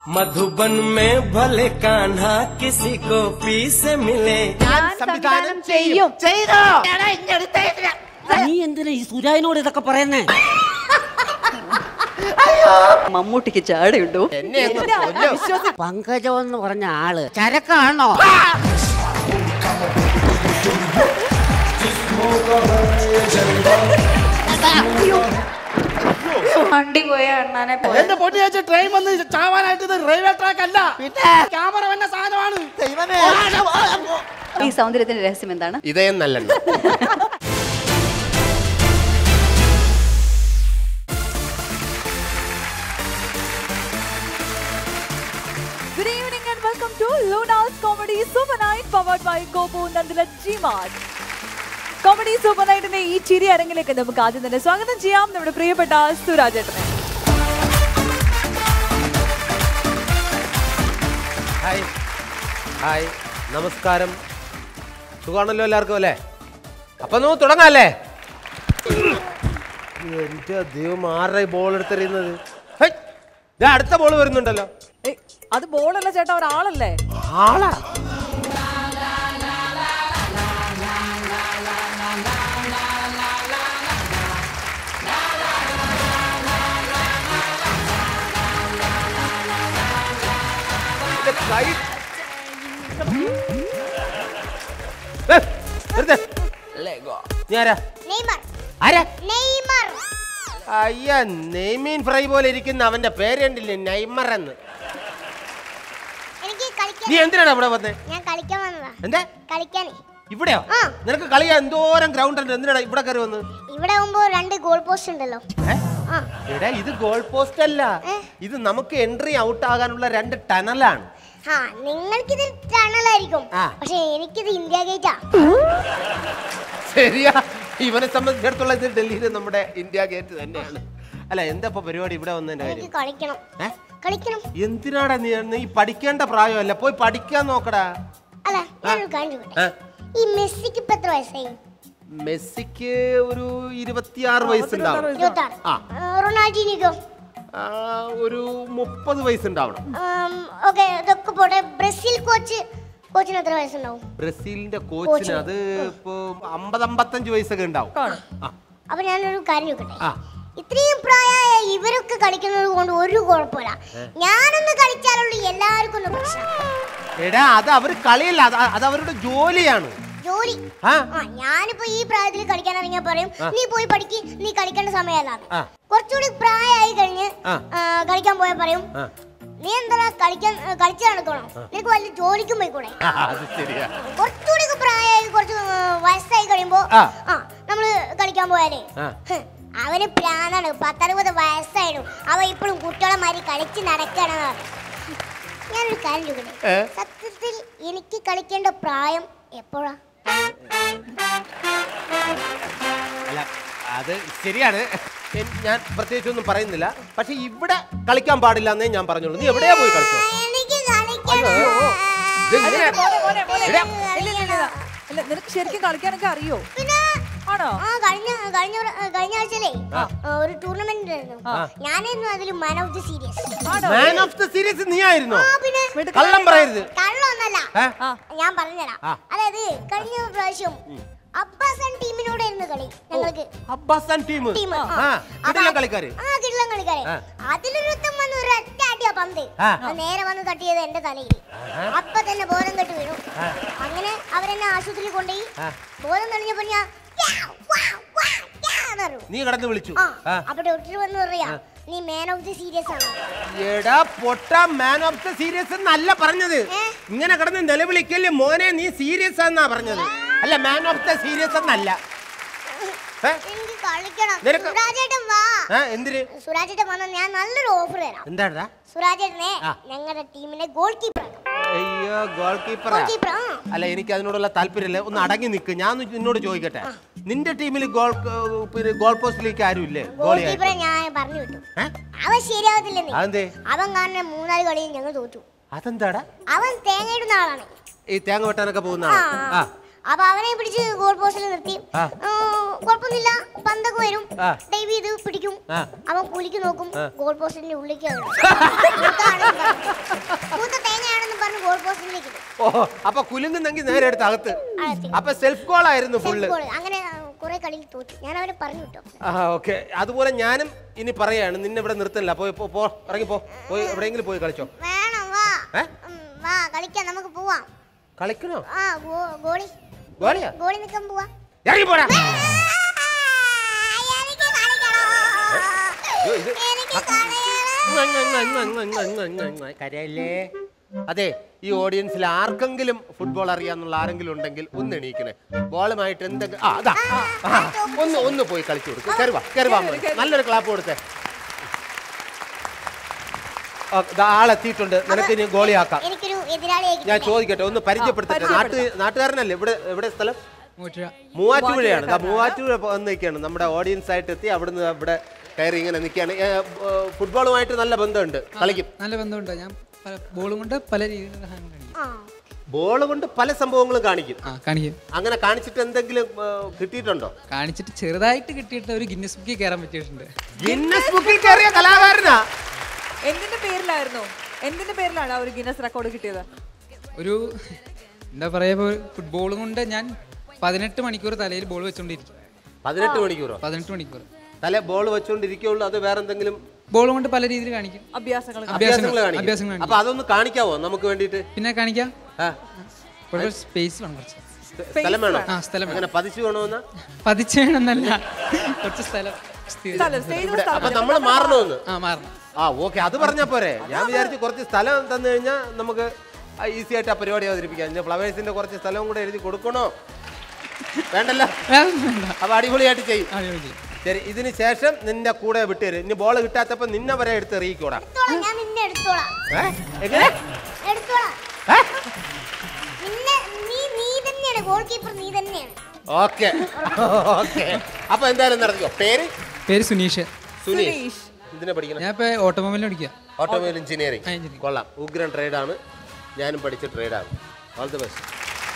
मधुबन में भले कान्हा किसी को पी से मिले സംവിധാനം ചെയ്യും. നീ എന്തിനാ ഈ സുരാജിനോട് ഇതൊക്കെ പറയുന്നേ? മമ്മൂട്ടിക്ക് ചാടയുണ്ടോ? പങ്കജം എന്ന് പറഞ്ഞ ആള് ചരക്കാണോ? വണ്ടി പോയ അണ്ണാനെ എന്റെ പൊട്ടി വെച്ച് ട്രെയിൻ വന്ന് ചാവാനായിട്ട് ഇത് റെയിൽവേ ട്രാക്ക് അല്ല, പിന്നെ ക്യാമറ വന്ന സാധനമാണ്. ഈ സൗന്ദര്യത്തിന്റെ രഹസ്യം എന്താണ്? ഇതേ നല്ലെണ്ണ. Good evening and welcome to Luna's Comedy Super Night powered by Gopu Nandila G-Mart. Comedy super നൈറ്റിന്റെ ഈ ചിരി അരങ്ങിലേക്ക് നമുക്ക് ആദ്യം തന്നെ സ്വാഗതം ചെയ്യാം നമ്മുടെ പ്രിയപ്പെട്ട സുരാജേട്ടനെ. ഹായ് ഹായ്, നമസ്കാരം. സുഖമാണല്ലോ എല്ലാവർക്കും അല്ലേ? അപ്പൊ നമുക്ക് തുടങ്ങാല്ലേ? എന്റെ ദൈവം, ആരുടെ ബോൾ എടുത്തെറിയുന്നത്? അടുത്ത ബോൾ വരുന്നുണ്ടല്ലോ. അത് ബോളല്ല ചേട്ടാ, ഒരാളല്ലേ? ആളാ? അയ്യ, നെയ്മീൻ ഫ്രൈ പോലെ ഇരിക്കുന്ന അവന്റെ പേര് കണ്ടില്ലേ, നെയ്മർ എന്ന്. നീ എന്തിനാണ് ഇവിടെ വന്നേ? എന്താ ഇവിടെയോ? നിനക്ക് കളിയാ എന്തോരം ഗ്രൗണ്ട് ഉണ്ട്, എന്തിനാ ഇവിടെ കയറി വന്ന്? ഇവിടെ ആവുമ്പോ 2 ഗോൾ പോസ്റ്റ് ഉണ്ടല്ലോ. എടാ, ഇത് ഗോൾ പോസ്റ്റ് അല്ല, ഇത് നമുക്ക് എൻട്രി ഔട്ട് ആകാനുള്ള 2 ടണലാണ്. നിങ്ങൾക്കിത് ടണലായിരിക്കും, പക്ഷെ എനിക്കിത് ഇന്ത്യ ഗേറ്റാ. ശരിയാ, ഇവനെ സംബന്ധിച്ചിടത്തോളം ഇത് ഡൽഹിയിൽ നമ്മുടെ ഇന്ത്യ ഗേറ്റ് തന്നെയാണ്. അല്ല, എന്താ പരിപാടി ഇവിടെ വന്നതിന്റെ കാര്യം? കളിക്കണം. എന്തിനാടാ നീ പഠിക്കേണ്ട പ്രായമല്ല, പോയി പഠിക്കാൻ നോക്കടാ. അല്ല, ഞാനൊരു കാര്യം ചോദിക്കട്ടെ, ഈ മെസ്സിക്ക് ഇപ്പൊ എത്ര വയസ്സായി? മെസ്സിക്ക് ഒരു 26 വയസ്സുണ്ടാവും. റൊണാൾഡീനിക്കോ? ഒരു 30 വയസ്സുണ്ടാവണം. ഓക്കെ, ഇതൊക്കെ പോട്ടെ. ബ്രസീൽ കോച്ചിന് എത്ര വയസ്സുണ്ടാവും? ബ്രസീലിന്റെ കോച്ചിന് അത് ഇപ്പൊ 50-55 വയസ്സൊക്കെ ഉണ്ടാവും. അപ്പൊ ഞാനൊരു കാര്യം ചോദിക്കട്ടെ, ഇത്രയും പ്രായമായ ഇവരൊക്കെ കളിക്കുന്നത് കൊണ്ട് ഒരു കുഴപ്പമില്ല, ഞാനൊന്ന് കളിച്ചാലുള്ള എല്ലാവർക്കും ഒന്ന് പ്രശ്നം. എടാ, അത് അവര് കളിയല്ല, അത് അവരുടെ ജോലിയാണ്. ജോലി? ഞാനിപ്പോ ഈ പ്രായത്തിൽ കളിക്കാൻ ഇറങ്ങിയാ പറയും നീ പോയി പഠിക്ക്, നീ കളിക്കേണ്ട സമയമല്ലാതെ. കുറച്ചുകൂടി പ്രായമായി കഴിഞ്ഞ് കളിക്കാൻ പോയാ പറയും നീ എന്താ കളിച്ചു നടക്കണോ, നിനക്ക് വലിയ ജോലിക്കും പോയിക്കൂടെ. കുറച്ചുകൂടി പ്രായമായി, കുറച്ച് വയസ്സായി കഴിയുമ്പോ നമ്മള് കളിക്കാൻ പോയാലേ അവന് പ്രാന്താണ്. 10-60 വയസ്സായിരുന്നു, അവ ഇപ്പോഴും കുട്ടികളെ മാതിരി കളിച്ച് നടക്കണെന്ന്. ഞാനൊരു കാര്യം ചോദിക്കട്ടെ, സത്യത്തിൽ എനിക്ക് കളിക്കേണ്ട പ്രായം എപ്പോഴാ? അത് ശരിയാണ്, ഞാൻ പ്രത്യേകിച്ചൊന്നും പറയുന്നില്ല. പക്ഷെ ഇവിടെ കളിക്കാൻ പാടില്ല എന്നേ ഞാൻ പറഞ്ഞോളൂ. നീ എവിടെയാ പോയി കളിച്ചോ? നിനക്ക് ശരിക്കും കളിക്കാനൊക്കെ അറിയോ? ആണോ? കഴിഞ്ഞ ആഴ്ചയിലേ ഒരു ടൂർണമെന്റ് ഉണ്ടായിരുന്നു, ഞാനായിരുന്നു അതിൽ man of the series. Man of the series നീ ആയിരുന്നോ? കള്ളം പറയരുത്. കള്ളൊന്നല്ല, ഞാൻ പറഞ്ഞുതരാം. അതായത് കഴിഞ്ഞ പ്രാവശ്യം അബ്ബാസൻ ടീമിനോടായിരുന്നു കളി. ഞങ്ങൾക്ക് അബ്ബാസൻ ടീം കളിക്കാര്, അതിലൊരുത്തം വന്ന് ഒരു ഒറ്റ അടിയാ പന്ത് നേരെ വന്ന് തട്ടിയത് എന്റെ തലയിൽ. അപ്പൊ തന്നെ ബോധം കെട്ട് വീണു. അങ്ങനെ അവരെന്നെ ആശുപത്രിയിൽ കൊണ്ടുപോയി. ബോധം തെളിഞ്ഞപ്പോ ഞാൻ നീ കിടന്ന് വിളിച്ചു. അപ്പൊ ഡോക്ടർ വന്ന് പറയാ നീ മാൻ ഓഫ് ദി സീരീസ് ആണ്. എടാ പൊട്ട, മാൻ ഓഫ് ദി സീരീസ് എന്നല്ല പറഞ്ഞത്. ഇങ്ങനെ കിടന്ന് നിലവിളിക്കല്ലേ മോനെ, നീ സീരിയസ് എന്നാ പറഞ്ഞത്, അല്ല മാൻ ഓഫ് ദി സീരീസ് എന്നല്ല. എനിക്ക് കളിക്കണം. സുരാജേട്ടൻ വാ. എന്തിന്? സുരാജേട്ടൻ വന്നാ ഞാൻ നല്ലൊരു ഓഫർ തരാം. എന്താടാ? സുരാജേട്ടനെ ഞങ്ങളുടെ ടീമിന്റെ ഗോൾ കീപ്പർ. അയ്യോ, ഗോൾ കീപ്പറാ? അല്ല, എനിക്ക് അതിനോടുള്ള താല്പര്യമില്ല. ഒന്ന് അടങ്ങി നിൽക്ക്. ഞാൻ നിന്നോട് ചോദിക്കട്ടെ, നിന്റെ ടീമിൽ ഗോൾ പോസ്റ്റിലേക്ക് ആരും ഇല്ലേ? ഞാൻ പറഞ്ഞു വിട്ടു, അവൻ ശരിയാവത്തില്ലെന്ന്. അവൻ കാരണം 3-4 കളിയിൽ ഞങ്ങൾ തോറ്റു. അതെന്താടാ? അവൻ തേങ്ങ ഇടുന്ന ആളാണ്, ഈ തേങ്ങ വെട്ടാനൊക്കെ പോകുന്ന. അപ്പൊ അവനെ പിടിച്ച് ഗോൾ പോസ്റ്റിൽ നിർത്തി. കുഴപ്പമൊന്നുമില്ല, പന്തൊക്കെ വരും, ദൈവം ഇത് പിടിക്കും, അവൻ കുലിക്ക് നോക്കും, ഗോൾ പോസ്റ്റിന്റെ ഉള്ളിലേക്ക് തേങ്ങയാണെന്ന് പറഞ്ഞ് ഗോൾ പോസ്റ്റിലേക്ക് ഇടും. ഓ അപ്പൊ കുലുങ്ങുന്നെങ്കിൽ നേരെ എടുത്ത് അകത്ത്. അപ്പൊ സെൽഫ് ഗോൾ ആയിരുന്നു ഫുള്ള്. അങ്ങനെ കുറെ കളിയിൽ തോറ്റു, ഞാൻ അവരെ പറഞ്ഞു കേട്ടോ. ഓക്കെ, അതുപോലെ ഞാനും ഇനി പറയാണ്, നിന്നെ ഇവിടെ നിർത്തല്ല. പോ ഇറങ്ങിപ്പോ, പോയി എവിടെയെങ്കിലും പോയി കളിച്ചോ. വേണം, വാ കളിക്കാം, നമുക്ക് പോവാം. കളിക്കണോ? ആ ഗോളി ഗോളിയാ? ഗോളി നിൽക്കാൻ പോവാ. ഇറങ്ങി പോടാ. കരയല്ലേ. അതെ, ഈ ഓഡിയൻസിൽ ആർക്കെങ്കിലും ഫുട്ബോൾ അറിയാന്നുള്ള ആരെങ്കിലും ഉണ്ടെങ്കിൽ ഒന്ന് എണീക്കണേ. ബോളുമായിട്ട് എന്തെങ്കിലും ഒന്ന് പോയി കളിച്ചു കൊടുക്കും. കരുവാ നല്ലൊരു ക്ലാപ്പ് കൊടുത്തേ. ആളെത്തിയിട്ടുണ്ട്, നിനക്ക് ഇനി ഗോളിയാക്കാം. ഞാൻ ചോദിക്കട്ടെ, ഒന്ന് പരിചയപ്പെടുത്തട്ടെ. നാട്ടുകാരനല്ലേ? എവിടെ സ്ഥലം? മൂവാറ്റുപുഴയാണ്. മൂവാറ്റുപുഴ വന്നിരിക്കുകയാണ്, നമ്മുടെ ഓഡിയൻസ് ആയിട്ട് എത്തി. അവിടുന്ന് ഇവിടെ കയറി ഇങ്ങനെ നിൽക്കുകയാണ്. ഫുട്ബോളുമായിട്ട് നല്ല ബന്ധമുണ്ട്, കളിക്കും. നല്ല ബന്ധമുണ്ട്. ഞാൻ ബോളും കൊണ്ട് പല രീതിയിലുള്ള ബോൾ കൊണ്ട് പല സംഭവങ്ങളും കാണിക്കും. അങ്ങനെ കാണിച്ചിട്ട് എന്തെങ്കിലും കിട്ടിയിട്ടുണ്ടോ? കാണിച്ചിട്ട് ചെറുതായിട്ട് കിട്ടിയിട്ട് ഒരു ഗിന്നസ് ബുക്കിൽ കയറാൻ പറ്റിയിട്ടുണ്ട്. ഗിന്നസ് ബുക്കിൽ കയറിയ കലാകാരനാ. എന്തിന്റെ പേരിലാണ് ആ ഒരു ഗിന്നസ് റെക്കോർഡ് കിട്ടിയത്? ഒരു എന്താ പറയാ, ഫുട്ബോളും കൊണ്ട് ഞാൻ 18 മണിക്കൂർ തലയിൽ ബോൾ വെച്ചോണ്ടിരിക്കും. 18 മണിക്കൂറോ? 18 മണിക്കൂർ തല ബോൾ വെച്ചോണ്ടിരിക്കുള്ളൂ. അത് വേറെ എന്തെങ്കിലും ബോൾ കൊണ്ട് പല രീതിയിൽ കാണിക്കും, അഭ്യാസങ്ങൾ കാണിക്കും. അപ്പൊ അതൊന്ന് കാണിക്കാവോ നമുക്ക് വേണ്ടിട്ട്? പിന്നെ കാണിക്കാം. സ്പേസ് വേണം, കുറച്ച് സ്ഥലം വേണം. സ്ഥലം അങ്ങനെ പതിച്ചു വേണമെന്നാ? പതിച്ചു വേണമെന്നല്ല, കുറച്ച് സ്ഥലം. അപ്പൊ നമ്മള് മാറണമെന്ന്? മാറണം. ഓക്കെ, അത് പറഞ്ഞാ പോരെ. ഞാൻ വിചാരിച്ചു കുറച്ച് സ്ഥലം തന്നു കഴിഞ്ഞാൽ നമുക്ക് ഈസി ആയിട്ട് ആ പരിപാടി അവതരിപ്പിക്കാം. ഫ്ലവേഴ്സിന്റെ കുറച്ച് സ്ഥലവും കൂടെ എഴുതി കൊടുക്കണോ? വേണ്ടല്ലോ. അപ്പൊ അടിപൊളിയായിട്ട് ചെയ്യും. ശരി, ഇതിന് ശേഷം നിന്റെ കൂടെ വിട്ടുതരും. ഇനി ബോൾ കിട്ടാത്തപ്പോ നിന്നെ വരെ എടുത്ത് എറിയിക്കൂടാ. Okay okay. അപ്പൊ എന്തായാലും നടത്തിക്കോ. പേര് സുനീഷ്. സുനീഷ് ഇതിനെ പഠിക്കണം. ഞാൻ ഇപ്പൊ ഓട്ടോമൊബൈൽ പഠിക്കുക. Automobile engineering. കൊള്ളാം, ഉഗ്രൻ ട്രേഡാണ്. ഞാനും പഠിച്ച ട്രേഡാണ്. All the best.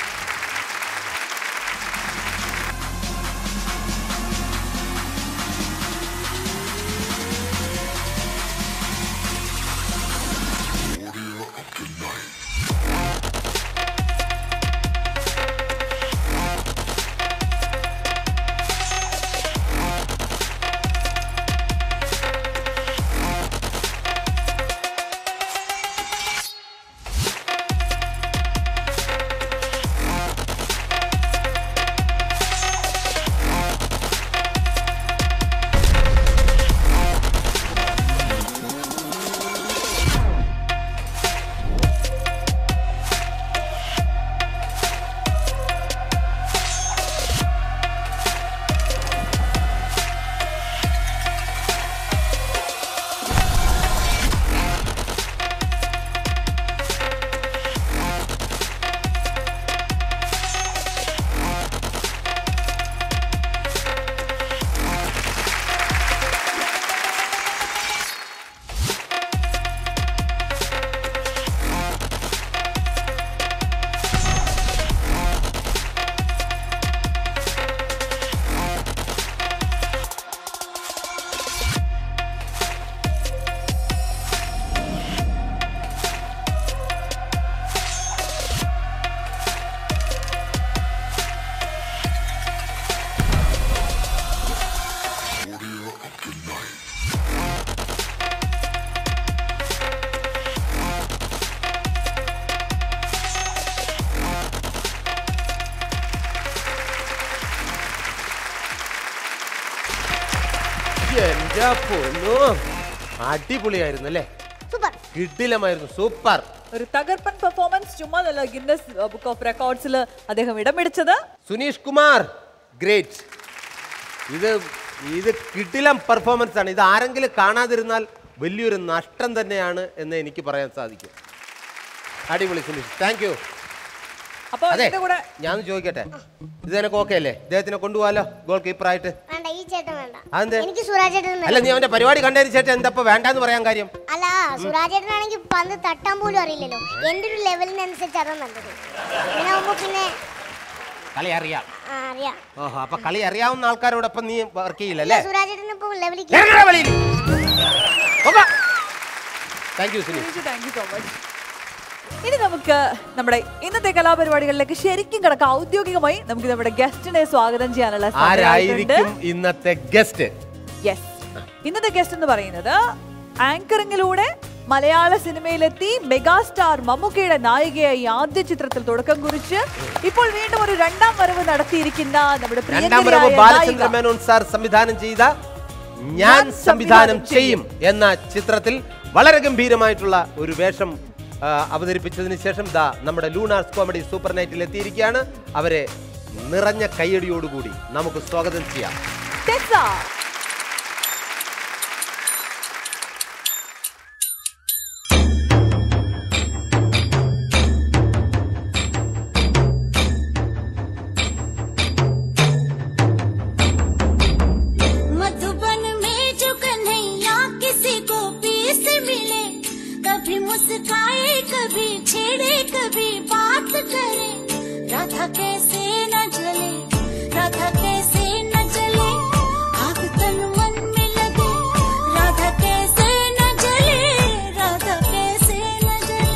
അടിപൊളിയായിരുന്നു അല്ലേ? കിടിലമായിരുന്നു, സൂപ്പർ. ഒരു തകർപ്പൻ പെർഫോമൻസ്. ചുമ്മാ ഗിന്നസ് ബുക്ക് ഓഫ് റെക്കോർഡ്സിൽ അദ്ദേഹം ഇടം പിടിച്ചത്. സുനീഷ് കുമാർ, ഗ്രേറ്റ്. ഇത് കിടിലം പെർഫോമൻസ് ആണ്. ഇത് ആരെങ്കിലും കാണാതിരുന്നാൽ വലിയൊരു നഷ്ടം തന്നെയാണ് എന്ന് എനിക്ക് പറയാൻ സാധിക്കും. അടിപൊളി സുനീഷ്, താങ്ക് യു. അതെ, ഞാൻ ചോദിക്കട്ടെ, ഇത് എനിക്ക് ഓക്കെ അല്ലേ? ഇദ്ദേഹത്തിനെ കൊണ്ടുപോകാലോ ഗോൾ കീപ്പറായിട്ട്? അല്ല, നീ അവന്റെ പരിപാടി കണ്ടതിന് ശേഷം എന്താ വേണ്ടെന്ന് പറയാൻ കാര്യം? അല്ല, സുരാജേട്ടനാണെങ്കിൽ പന്ത് തട്ടാൻ പോലും അറിയില്ലല്ലോ. എന്റെ ഒരു ലെവലിനനുസരിച്ച് അതാ നല്ലത്. പിന്നെ കളി അറിയാം. അറിയാം. ഓഹോ, അപ്പൊ കളി അറിയാവുന്ന ആൾക്കാരോടൊപ്പം നീ വർക്ക് ചെയ്യില്ലല്ലേ? സുരാജേട്ടന് ഇപ്പൊ ലെവലിലേക്ക്. Thank you Suni. Thank you so much. ഇനി നമുക്ക് നമ്മുടെ ഇന്നത്തെ കലാപരിപാടികളിലേക്ക് ശരിക്കും കിടക്കാം. ഔദ്യോഗികമായി നമുക്ക് നമ്മുടെ ഗസ്റ്റിനെ സ്വാഗതം ചെയ്യാനുള്ള ആരായിരിക്കും ഇന്നത്തെ ഗസ്റ്റ്? യെസ്, ഇന്നത്തെ ഗസ്റ്റ് എന്ന് പറയുന്നത് ആങ്കറിംഗിലൂടെ മലയാള സിനിമയിലെത്തി മെഗാസ്റ്റാർ മമ്മൂക്കയുടെ നായികയായി ആദ്യ ചിത്രത്തിൽ തുടക്കം കുറിച്ച് ഇപ്പോൾ വീണ്ടും ഒരു രണ്ടാം വരവ് നടത്തിയിരിക്കുന്ന നമ്മുടെ ബാലചന്ദ്ര മേനോൻ സാർ സംവിധാനം ചെയ്ത ഞാൻ സംവിധാനം ചെയ്യും എന്ന ചിത്രത്തിൽ വളരെ ഗംഭീരമായിട്ടുള്ള ഒരു വേഷം അവതരിപ്പിച്ചതിന് ശേഷം നമ്മുടെ ലൂണാർസ് കോമഡി സൂപ്പർ നൈറ്റിൽ എത്തിയിരിക്കുകയാണ്. അവരെ നിറഞ്ഞ കയ്യടിയോടുകൂടി നമുക്ക് സ്വാഗതം ചെയ്യാം. मुस्काए कभी छेड़े कभी बात करे राधा कैसे न जले राधा कैसे न जले आग तन मन में लगे राधा कैसे न जले राधा कैसे न जले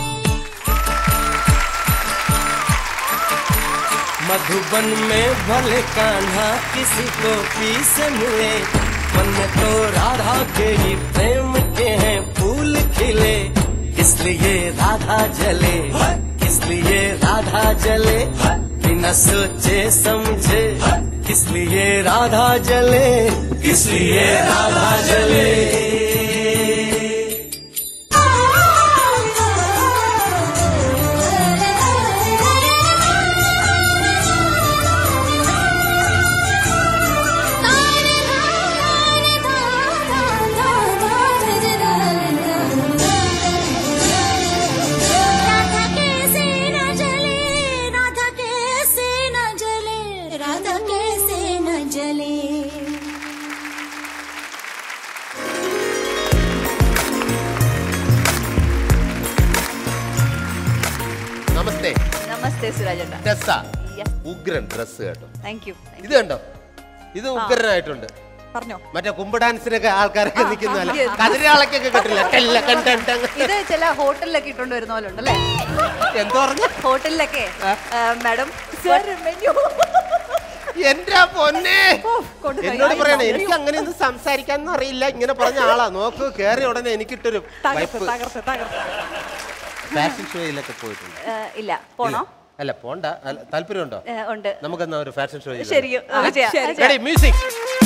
मधुबन में भले कान्हा किसी को पी से मिले मन तो राधा के ही प्रेम के हैं फूल खिले इसलिए राधा जले इसलिए राधा जले बिना सोचे समझे इसलिए राधा जले इसलिए राधा जले ഉഗ്രൻ ഡ്രസ് കേട്ടോ. Thank you. ഇത് കണ്ടോ, ഇത് ഉഗ്രനായിട്ടുണ്ട്. മറ്റേ കുമ്പ് ഡാൻസിനൊക്കെ ആൾക്കാരൊക്കെ നിൽക്കുന്നല്ല, കതിരാളക്കൊക്കെ കിട്ടില്ല. ഇത് ചില ഹോട്ടലിലൊക്കെ ഇട്ടോണ്ട് വരുന്ന പോലെ ഉണ്ടല്ലേ? എന്താ പറഞ്ഞ ഹോട്ടലിലൊക്കെ മാഡം എന്റെ പൊന്നെ എന്നോട് പറയണേ, എനിക്ക് അങ്ങനെയൊന്നും സംസാരിക്കാനൊന്നും അറിയില്ല. ഇങ്ങനെ പറഞ്ഞ ആളാ. നോക്ക്, കേറി ഉടനെ എനിക്കിട്ടൊരു ഫാഷൻ ഷോയിലൊക്കെ പോയിട്ടുണ്ട്. ഇല്ല, പോണോ? അല്ല, പോണ്ട. താല്പര്യമുണ്ടോ? ഉണ്ട്. നമുക്കെന്നാ ഒരു ഫാഷൻ ഷോ. ശരി, മ്യൂസിക്.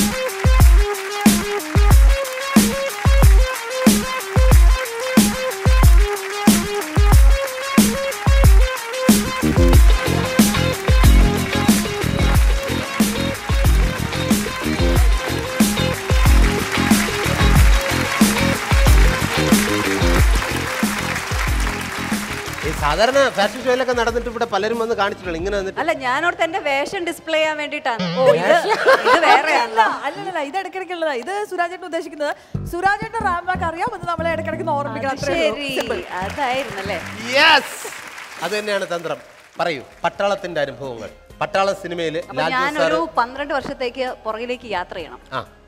സാധാരണ ഫാഷൻ ഷോയിലൊക്കെ നടന്നിട്ട് ഇവിടെ പലരും വന്ന് കാണിച്ചിട്ടുണ്ട്. ഇങ്ങനെ അല്ല, ഞാനോർത്ത് എന്റെ വേഷം ഡിസ്പ്ലേ ചെയ്യാൻ വേണ്ടിട്ടാണ്. ഇത് വേറെ അല്ലല്ല, ഇത് ഇടയ്ക്കിടയ്ക്കുള്ളതാ. ഇത് സുരാജേട്ടൻ ഉദ്ദേശിക്കുന്നത് സുരാജേട്ടൻ റാംബാക്ക് അറിയാമെന്ന് നമ്മളെ ഇടയ്ക്കിടയ്ക്ക് ഓർമ്മിക്കണം. ശരി, അതായിരുന്നല്ലേ? അത് തന്നെയാണ് തന്ത്രം. പറയൂ, പട്ടാളത്തിന്റെ അനുഭവങ്ങൾ. പട്ടാള സിനിമയിൽ ഞാനൊരു 12 വർഷത്തേക്ക് പുറകിലേക്ക് യാത്ര ചെയ്യണം.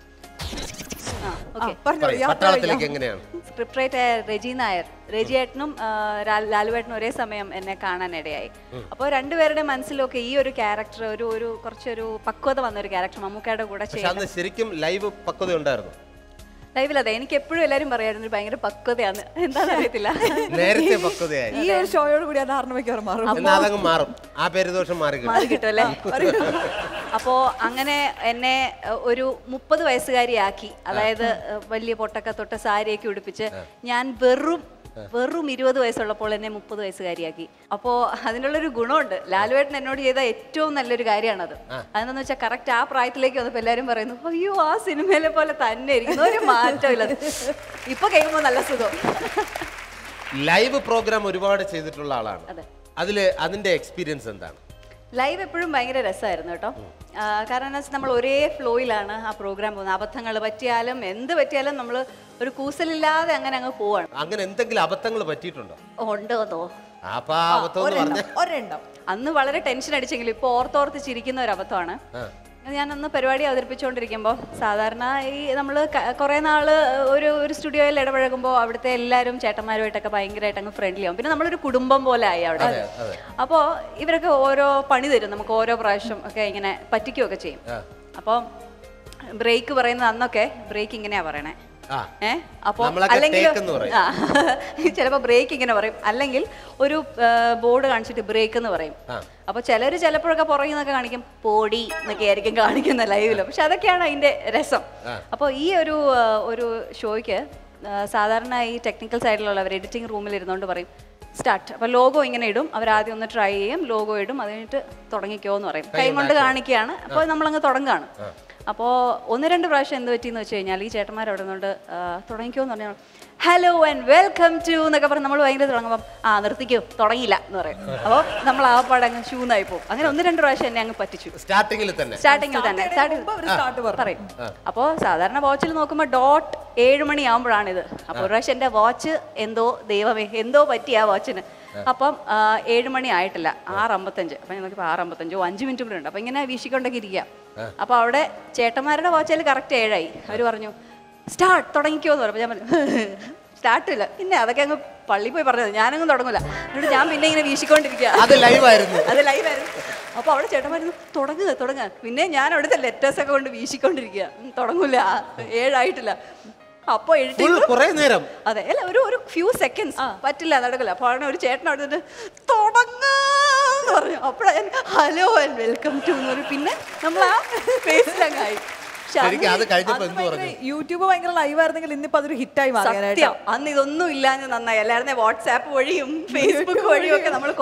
പട്ടാളത്തിലേക്ക് എങ്ങനെയാണ്? സ്ക്രിപ്റ്റ് റൈറ്റർ രജി നായർ, രജിയേട്ടനും ലാലുവേട്ടനും ഒരേ സമയം എന്നെ കാണാനിടയായി. അപ്പോൾ രണ്ടുപേരുടെ മനസ്സിലൊക്കെ ഈ ഒരു ക്യാരക്ടർ ഒരു കുറച്ചൊരു പക്വത വന്ന ഒരു ക്യാരക്ടർ മമ്മൂക്കയുടെ കൂടെ ചെയ്യാൻ. ശരിക്കും ലൈവ് പക്വത ഉണ്ടായിരുന്നു? ലൈവിലതെ എനിക്ക് എപ്പോഴും എല്ലാരും പറയായിരുന്നു ഭയങ്കര പക്വതയാണ്. എന്താണെന്ന് അറിയത്തില്ല, നേരത്തെ പക്വതയായി. ഈ ഒരു ഷോയോട് കൂടി അത് ധാരണ മാറും. ആ പേരുദോഷം മാറി കിട്ടും അല്ലേ? അപ്പോ അങ്ങനെ എന്നെ ഒരു 30 വയസ്സുകാരിയാക്കി. അതായത് വലിയ പൊട്ടൊക്കെ തൊട്ട് സാരിയൊക്കെ ഉടുപ്പിച്ച് ഞാൻ വെറും 20 വയസ്സുള്ളപ്പോൾ എന്നെ 30 വയസ്സുകാരിയാക്കി. അപ്പോൾ അതിനുള്ളൊരു ഗുണമുണ്ട്. ലാലുവേട്ടൻ എന്നോട് ചെയ്ത ഏറ്റവും നല്ലൊരു കാര്യമാണത്. അതെന്താന്ന് വെച്ചാൽ കറക്റ്റ് ആ പ്രായത്തിലേക്ക് വന്നപ്പോൾ എല്ലാവരും പറയുന്നു, അയ്യോ ആ സിനിമയിലെ പോലെ തന്നെ ഇരിക്കുന്നു, ഒരു മാറ്റമില്ല. ഇപ്പൊ കേൾക്കുമ്പോൾ നല്ല സുഖം. ലൈവ് പ്രോഗ്രാം ഒരുപാട് ചെയ്തിട്ടുള്ള ആളാണ്. അതിന്റെ എക്സ്പീരിയൻസ് എന്താണ്? ലൈവ് എപ്പോഴും ഭയങ്കര രസമായിരുന്നു കേട്ടോ. കാരണം എന്താ വെച്ചാൽ നമ്മൾ ഒരേ ഫ്ലോയിലാണ് ആ പ്രോഗ്രാം പോകുന്നത്. അബദ്ധങ്ങൾ പറ്റിയാലും എന്ത് പറ്റിയാലും നമ്മൾ ഒരു കൂസലില്ലാതെ അങ്ങനെ അങ്ങ് പോവാണ്. അങ്ങനെ എന്തെങ്കിലും അബദ്ധങ്ങൾ പറ്റിയിട്ടുണ്ടോ? ഉണ്ടോ? ഒരെണ്ണം. അന്ന് വളരെ ടെൻഷൻ അടിച്ചെങ്കിലും ഇപ്പൊ ഓർത്തോർത്ത് ചിരിക്കുന്ന ഒരു അബദ്ധമാണ്. ഞാനന്ന് പരിപാടി അവതരിപ്പിച്ചുകൊണ്ടിരിക്കുമ്പോൾ സാധാരണ ഈ നമ്മൾ കുറേ നാള് ഒരു സ്റ്റുഡിയോയിൽ ഇടപഴകുമ്പോൾ അവിടുത്തെ എല്ലാവരും ചേട്ടന്മാരുമായിട്ടൊക്കെ ഭയങ്കരമായിട്ട് അങ്ങ് ഫ്രണ്ട്ലി ആവും. പിന്നെ നമ്മളൊരു കുടുംബം പോലെ ആയി അവിടെ. അപ്പോൾ ഇവരൊക്കെ ഓരോ പണി തരും നമുക്ക്, ഓരോ പ്രാവശ്യം ഒക്കെ ഇങ്ങനെ പറ്റിക്കുകയൊക്കെ ചെയ്യും. അപ്പോൾ ബ്രേക്ക് പറയുന്നത് അന്നൊക്കെ ബ്രേക്ക് ഇങ്ങനെയാ പറയണേ. അപ്പൊ അല്ലെങ്കിൽ ചിലപ്പോ ബ്രേക്ക് ഇങ്ങനെ പറയും, അല്ലെങ്കിൽ ഒരു ബോർഡ് കാണിച്ചിട്ട് ബ്രേക്ക് എന്ന് പറയും. അപ്പൊ ചിലര് ചിലപ്പോഴൊക്കെ പുറകിൽ നിന്നൊക്കെ കാണിക്കും പോടി എന്നൊക്കെ ആയിരിക്കും കാണിക്കുന്ന ലൈവില്. പക്ഷെ അതൊക്കെയാണ് അതിന്റെ രസം. അപ്പോൾ ഈ ഒരു ഷോയ്ക്ക് സാധാരണ ഈ ടെക്നിക്കൽ സൈഡിലുള്ളവർ എഡിറ്റിംഗ് റൂമിൽ ഇരുന്നുകൊണ്ട് പറയും സ്റ്റാർട്ട്. അപ്പോൾ ലോഗോ ഇങ്ങനെ ഇടും, അവരാദ്യം ഒന്ന് ട്രൈ ചെയ്യും, ലോഗോ ഇടും, അത് കഴിഞ്ഞിട്ട് തുടങ്ങിക്കോ എന്ന് പറയും. കൈ കൊണ്ട് കാണിക്കുകയാണ്. അപ്പോൾ നമ്മളങ്ങ് തുടങ്ങുകയാണ്. അപ്പോൾ 1-2 പ്രാവശ്യം എന്ത് പറ്റിയെന്ന് വെച്ച് കഴിഞ്ഞാൽ ഈ ചേട്ടന്മാർ അവിടെ നിന്നുകൊണ്ട് തുടങ്ങിക്കോ എന്ന് പറഞ്ഞാൽ ഹലോ ആൻഡ് വെൽക്കം ടു എന്നൊക്കെ പറഞ്ഞ് നമ്മൾ ഭയങ്കര തുടങ്ങുമ്പം നിർത്തിക്കോ തുടങ്ങിയില്ല എന്ന് പറയും. അപ്പോൾ നമ്മൾ ആ പാടെ അങ്ങ് ഷൂന്നായി പോകും. അങ്ങനെ 1-2 പ്രാവശ്യം എന്നെ അങ്ങ് പറ്റിച്ചു. സ്റ്റാർട്ടിങ്ങിൽ തന്നെ പറയും. അപ്പോൾ സാധാരണ വാച്ചിൽ നോക്കുമ്പോൾ ഡോട്ട് 7 മണിയാകുമ്പോഴാണിത്. അപ്പോൾ ഒരു പ്രാവശ്യം എൻ്റെ വാച്ച് എന്തോ ദൈവമേ എന്തോ പറ്റി ആ വാച്ചിന്. അപ്പം 7 മണി ആയിട്ടില്ല, 6:55. അപ്പം ഞാൻ നോക്കിയപ്പോൾ 6:55, 5 മിനിറ്റ് കൂടെ ഉണ്ട്. അപ്പം ഇങ്ങനെ വീശിക്കൊണ്ടൊക്കെ ഇരിക്കുക. അപ്പോൾ അവിടെ ചേട്ടന്മാരുടെ വാച്ചിൽ കറക്റ്റ് 7 ആയി. അവർ പറഞ്ഞു സ്റ്റാർട്ട് തുടങ്ങിക്കോ എന്ന് പറഞ്ഞു. ഞാൻ പറഞ്ഞു സ്റ്റാർട്ടില്ല. പിന്നെ അതൊക്കെ അങ്ങ് പള്ളി പോയി പറഞ്ഞത്, ഞാനങ്ങ് തുടങ്ങില്ല. എന്നിട്ട് ഞാൻ പിന്നെ ഇങ്ങനെ വീശിക്കൊണ്ടിരിക്കുക. അത് ലൈവായിരുന്നു. അപ്പോൾ അവിടെ ചേട്ടന്മാരുന്നു തുടങ്ങുക. പിന്നെ ഞാൻ അവിടുത്തെ ലെറ്റേഴ്സൊക്കെ കൊണ്ട് വീശിക്കൊണ്ടിരിക്കുക. തുടങ്ങൂല, 7 ആയിട്ടില്ല. അപ്പൊ നേരം അതെ അല്ല ഒരു ഫ്യൂ സെക്കൻഡ്സ് പറ്റില്ല, നടക്കില്ല. അപ്പൊ ഒരു ചേട്ടൻ അവിടെ തുടങ്ങാന്ന് പറഞ്ഞു. അപ്പോഴാ ഞാൻ ഹലോ ആൻഡ് വെൽക്കം ടു എന്ന് പറഞ്ഞു. പിന്നെ നമ്മൾ ആ ഫേസിലങ്ങായി. യൂട്യൂബ് ഭയങ്കര ലൈവായിരുന്നെങ്കിൽ ഇന്നിപ്പോ അതൊരു ഹിറ്റായി മാറിയാ. അന്ന് ഇതൊന്നും ഇല്ലാന്ന് നന്നായി. അല്ലായിരുന്നെ വാട്സാപ്പ് വഴിയും ഫേസ്ബുക്ക് വഴിയും ഒക്കെ നമ്മൾ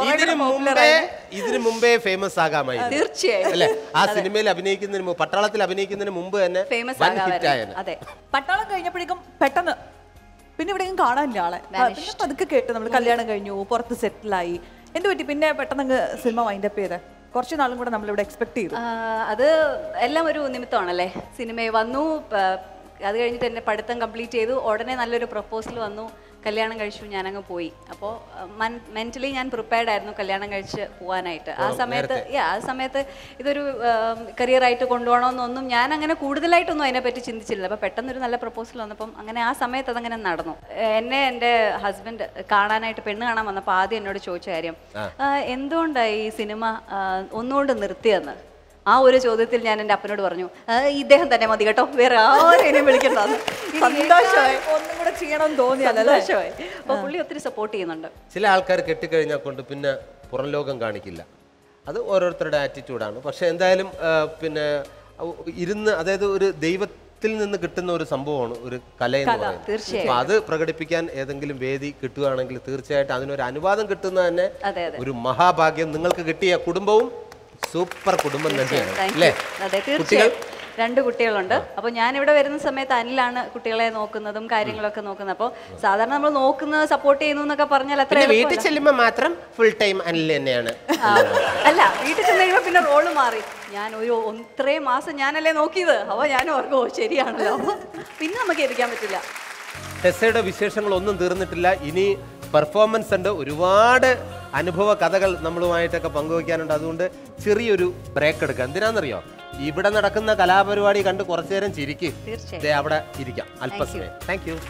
ഇതിനു മുമ്പേ ഫേമസ് ആകാമായിരുന്നു. തീർച്ചയായും അല്ലെ? ആ സിനിമയിൽ അഭിനയിക്കുന്നതിന് മുമ്പ്, പട്ടാളത്തിൽ അഭിനയിക്കുന്നതിന് മുമ്പ് തന്നെ ഫേമസ് ആകാമായിരുന്നു. അതെ, പട്ടാളം കഴിഞ്ഞപ്പോഴേക്കും പെട്ടെന്ന് പിന്നെ എവിടെയും കാണാനില്ല ആളെ. അതൊക്കെ കേട്ട് നമ്മൾ കല്യാണം കഴിഞ്ഞു, പുറത്ത് സെറ്റിലായി. എന്ത് പറ്റി പിന്നെ പെട്ടെന്ന് സിനിമ വൈൻഡപ്പ് ചെയ്തേ? കുറച്ച് നാളും കൂടെ നമ്മളിവിടെ എക്സ്പെക്ട് ചെയ്തു. അത് എല്ലാം ഒരു നിമിത്തമാണല്ലേ. സിനിമയിൽ വന്നു, അത് കഴിഞ്ഞിട്ട് എൻ്റെ പഠിത്തം കംപ്ലീറ്റ് ചെയ്തു, ഉടനെ നല്ലൊരു പ്രപ്പോസൽ വന്നു, കല്യാണം കഴിച്ചു, ഞാനങ്ങ് പോയി. അപ്പോൾ മെൻ്റലി ഞാൻ പ്രിപ്പയർഡ് ആയിരുന്നു കല്യാണം കഴിച്ച് പോകാനായിട്ട്. ആ സമയത്ത് ഇതൊരു കരിയറായിട്ട് കൊണ്ടുപോകണമെന്നൊന്നും ഞാൻ അങ്ങനെ കൂടുതലായിട്ടൊന്നും അതിനെപ്പറ്റി ചിന്തിച്ചില്ല. അപ്പോൾ പെട്ടെന്നൊരു നല്ല പ്രപ്പോസൽ വന്നപ്പം അങ്ങനെ ആ സമയത്ത് അതങ്ങനെ നടന്നു. എന്നെ എൻ്റെ ഹസ്ബൻഡ് കാണാനായിട്ട് പെണ്ണ് കാണാൻ വന്നപ്പോൾ ആദ്യം എന്നോട് ചോദിച്ച കാര്യം എന്തുകൊണ്ടാണ് ഈ സിനിമ ഒന്നുകൊണ്ട് നിർത്തിയെന്ന്. ആ ഒരു ചോദ്യത്തിൽ ഞാൻ എൻ്റെ അപ്പനോട് പറഞ്ഞു ഇദ്ദേഹം തന്നെ മതി കേട്ടോ, വേറെ ആരെയും വിളിക്കണ്ടെന്ന്. സന്തോഷമായി, ഒന്നും കൂടെ ചെയ്യണമെന്ന് തോന്നിയല്ലോ. അപ്പോൾ പുള്ളി ഒത്തിരി സപ്പോർട്ട് ചെയ്യുന്നുണ്ട്. ചില ആൾക്കാർ കെട്ടിക്കഴിഞ്ഞാൽ കൊണ്ട് പിന്നെ പുറം ലോകം കാണിക്കില്ല, അത് ഓരോരുത്തരുടെ ആറ്റിറ്റ്യൂഡാണ്. പക്ഷെ എന്തായാലും പിന്നെ ഇരുന്ന്, അതായത് ഒരു ദൈവത്തിൽ നിന്ന് കിട്ടുന്ന ഒരു സംഭവമാണ് ഒരു കലയെന്ന് പറയുന്നത്. അപ്പൊ അത് പ്രകടിപ്പിക്കാൻ ഏതെങ്കിലും വേദി കിട്ടുകയാണെങ്കിൽ തീർച്ചയായിട്ടും അതിനൊരു അനുവാദം കിട്ടുന്നത് തന്നെ ഒരു മഹാഭാഗ്യം. നിങ്ങൾക്ക് കിട്ടിയ കുടുംബവും സൂപ്പർ കുടുംബം തന്നെയാണ് അല്ലേ? അതെ, തീർച്ചയായും. 2 കുട്ടികളുണ്ട്. അപ്പോൾ ഞാൻ ഇവിടെ വരുന്ന സമയത്ത് അനിലാണ് കുട്ടികളെ നോക്കുന്നതും കാര്യങ്ങളൊക്കെ നോക്കുന്നത്. അപ്പോൾ സാധാരണ നമ്മൾ നോക്കുന്നത് സപ്പോർട്ട് ചെയ്യുന്നു എന്നൊക്കെ പറഞ്ഞാൽ അത്ര വീട്ടിൽ ചെല്ലുമ്പോൾ മാത്രം ഫുൾ ടൈം അനിൽ തന്നെയാണ്. അല്ല, വീട്ടിൽ ചെല്ലുമ്പോൾ പിന്നെ റോള് മാറി. ഞാൻ ഒരു 3 മാസം ഞാനല്ലേ നോക്കിയത്. അപ്പോൾ ഞാൻ ഓർക്കോ ശരിയാണല്ലോ, പിന്നെ നമുക്ക് ഇരിക്കാൻ പറ്റില്ല. ടെസ്സയുടെ വിശേഷങ്ങളൊന്നും തീർന്നിട്ടില്ല. ഇനി പെർഫോമൻസ് ഉണ്ട്, ഒരുപാട് അനുഭവ കഥകൾ നമ്മളുമായിട്ടൊക്കെ പങ്കുവയ്ക്കാനുണ്ട്. അതുകൊണ്ട് ചെറിയൊരു ബ്രേക്ക് എടുക്കാം. എന്തിനാണെന്നറിയോ? ഇവിടെ നടക്കുന്ന കലാപരിപാടി കണ്ട് കുറച്ചു നേരം ചിരിക്ക്, അവിടെ ഇരിക്കാം അല്പസമയം. Thank you.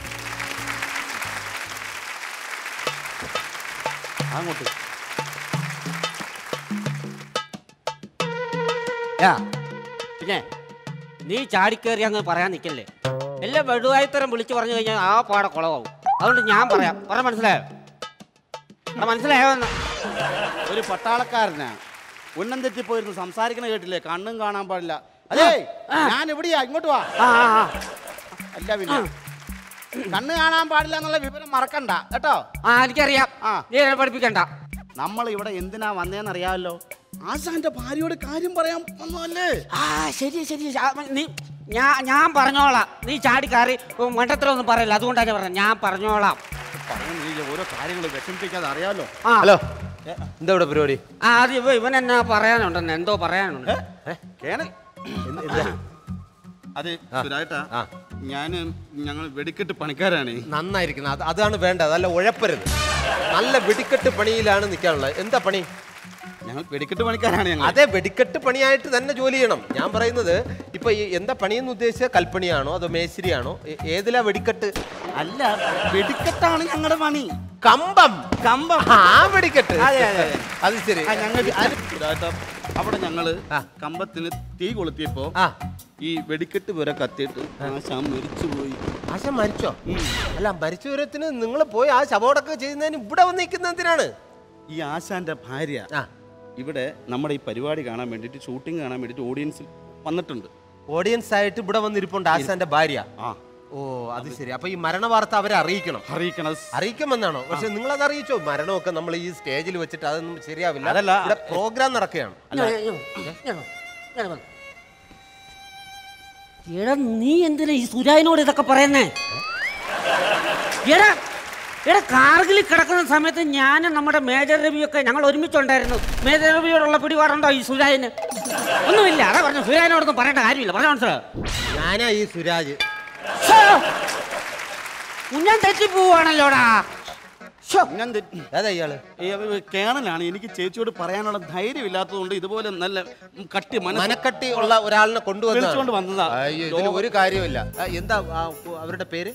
അങ്ങോട്ട് പിന്നെ നീ ചാടിക്കേറി അങ്ങ് പറയാൻ നിൽക്കല്ലേ. എല്ലാം വെടുവായിത്തരം വിളിച്ചു പറഞ്ഞു കഴിഞ്ഞാൽ ആ പാടെ കുളമാവും. അതുകൊണ്ട് ഞാൻ പറയാം, മനസ്സിലായോ? മനസ്സിലായോന്ന്? ഒരു പട്ടാളക്കാരനാ ഉന്നം തെറ്റിപ്പോയിരുന്നു, സംസാരിക്കണ കേട്ടില്ലേ? കണ്ണും കാണാൻ പാടില്ല. അതെ, ഞാൻ എവിടെയാ? ഇങ്ങോട്ട് വാ. അല്ല പിന്നെ കണ്ണ് കാണാൻ പാടില്ല എന്നുള്ള വിവരം മറക്കണ്ട കേട്ടോ. എനിക്കറിയാം, നീ പഠിപ്പിക്കണ്ട. നമ്മൾ ഇവിടെ എന്തിനാ വന്നേന്നറിയാമല്ലോ. ആശാന്റെ ഭാര്യയോട് കാര്യം പറയാൻ വന്നല്ലേ? ശരി ശരി, നീ ഞാൻ പറഞ്ഞോളാം. നീ ചാടിക്കാറി മണ്ടത്തിലൊന്നും പറയില്ല, അതുകൊണ്ടാണ് ഞാൻ പറഞ്ഞത്. ഞാൻ പറഞ്ഞോളാം. ഓരോ കാര്യങ്ങൾ വിഷമിപ്പിക്കാതെ അറിയാമല്ലോ. ഹലോ, എന്താ ഇവിടെ പരിപാടി? അത് ഇവൻ എന്നാ പറയാനുണ്ടെന്ന്, എന്തോ പറയാനുണ്ട്. അതെ, ഞങ്ങൾ വെടിക്കെട്ട് പണിക്കാരാണ്. നന്നായിരിക്കണം, അതാണ് വേണ്ടത്. അതല്ല ഉഴപ്പരുത്. നല്ല വെടിക്കെട്ട് പണിയിലാണ് നിൽക്കാനുള്ളത്. എന്താ പണി? ഞങ്ങൾ വെടിക്കെട്ട് പണിക്കാരാണ്. അതെ, വെടിക്കെട്ട് പണിയായിട്ട് തന്നെ ജോലി ചെയ്യണം. ഞാൻ പറയുന്നത് ഇപ്പൊ ഈ എന്താ പണിയെന്ന് ഉദ്ദേശിച്ച കൽപ്പണിയാണോ അതോ മേശരിയാണോ? ഏതിലാ വെടിക്കെട്ട്? അല്ല, വെടിക്കെട്ടാണ് ഞങ്ങളുടെ പണി. കമ്പം ആ വെടിക്കെട്ട്. അത് ശരി. അവിടെ ഞങ്ങള് കമ്പത്തിന് തീ കൊളുത്തിയപ്പോ ഈ വെടിക്കെട്ട് വരെ കത്തിയിട്ട് ആശാൻ മരിച്ചുപോയി. ആശാൻ മരിച്ചോ? അല്ല, മരിച്ച വിവരത്തിന് നിങ്ങൾ പോയി ആ ശവോടൊക്കെ ചെയ്യുന്നതിന് ഇവിടെ വന്ന് നിൽക്കുന്ന എന്തിനാണ്? ഈ ആശാന്റെ ഭാര്യ ഇവിടെ നമ്മുടെ ഈ പരിപാടി കാണാൻ വേണ്ടിട്ട്, ഷൂട്ടിംഗ് കാണാൻ വേണ്ടിട്ട് ഓഡിയൻസിൽ വന്നിട്ടുണ്ട്. ഓഡിയൻസ് ആയിട്ട് ഇവിടെ വന്നിരിപ്പുണ്ട് ആശാന്റെ ഭാര്യ. ഓ, അത് ശരി. അപ്പൊ ഈ മരണ വാർത്ത അവരെ അറിയിക്കുമെന്നാണോ? പക്ഷെ നിങ്ങൾ അത് അറിയിച്ചോ? മരണമൊക്കെ നമ്മൾ ഈ സ്റ്റേജിൽ വെച്ചിട്ട് അതൊന്നും ശരിയാവില്ല. അതല്ല, ഇവിടെ പ്രോഗ്രാം നടക്കുകയാണ്. എടാ, നീ എന്തിനാ ഈ സുരാജിനോട് ഇതൊക്കെ പറയുന്നേ? എടാ, കാർഗിലിൽ കിടക്കുന്ന സമയത്ത് ഞാനും നമ്മുടെ മേജർ രവിയൊക്കെ ഞങ്ങൾ ഒരുമിച്ചുണ്ടായിരുന്നു. മേജർ രവിയോടുള്ള പിടിപാടുണ്ടോ ഈ സുരാജിന്? ഒന്നുമില്ല. അതാ പറഞ്ഞു, സുരാജിനോടൊന്നും പറയേണ്ട കാര്യമില്ല. പറഞ്ഞ മനസ്സിലായോ? ഞാനാ ഈ സുരാജ്. ഞാൻ തെറ്റിപ്പോവാണല്ലോടാ. കേണലാണ്. എനിക്ക് ചേച്ചിയോട് പറയാനുള്ള ധൈര്യം ഇല്ലാത്തതുകൊണ്ട് ഇതുപോലെ നല്ല മനക്കട്ടി ഉള്ള ഒരാളിനെ കൊണ്ടുവന്നുകൊണ്ട് വന്നതാ. ഒരു കാര്യമില്ല. എന്താ അവരുടെ പേര്?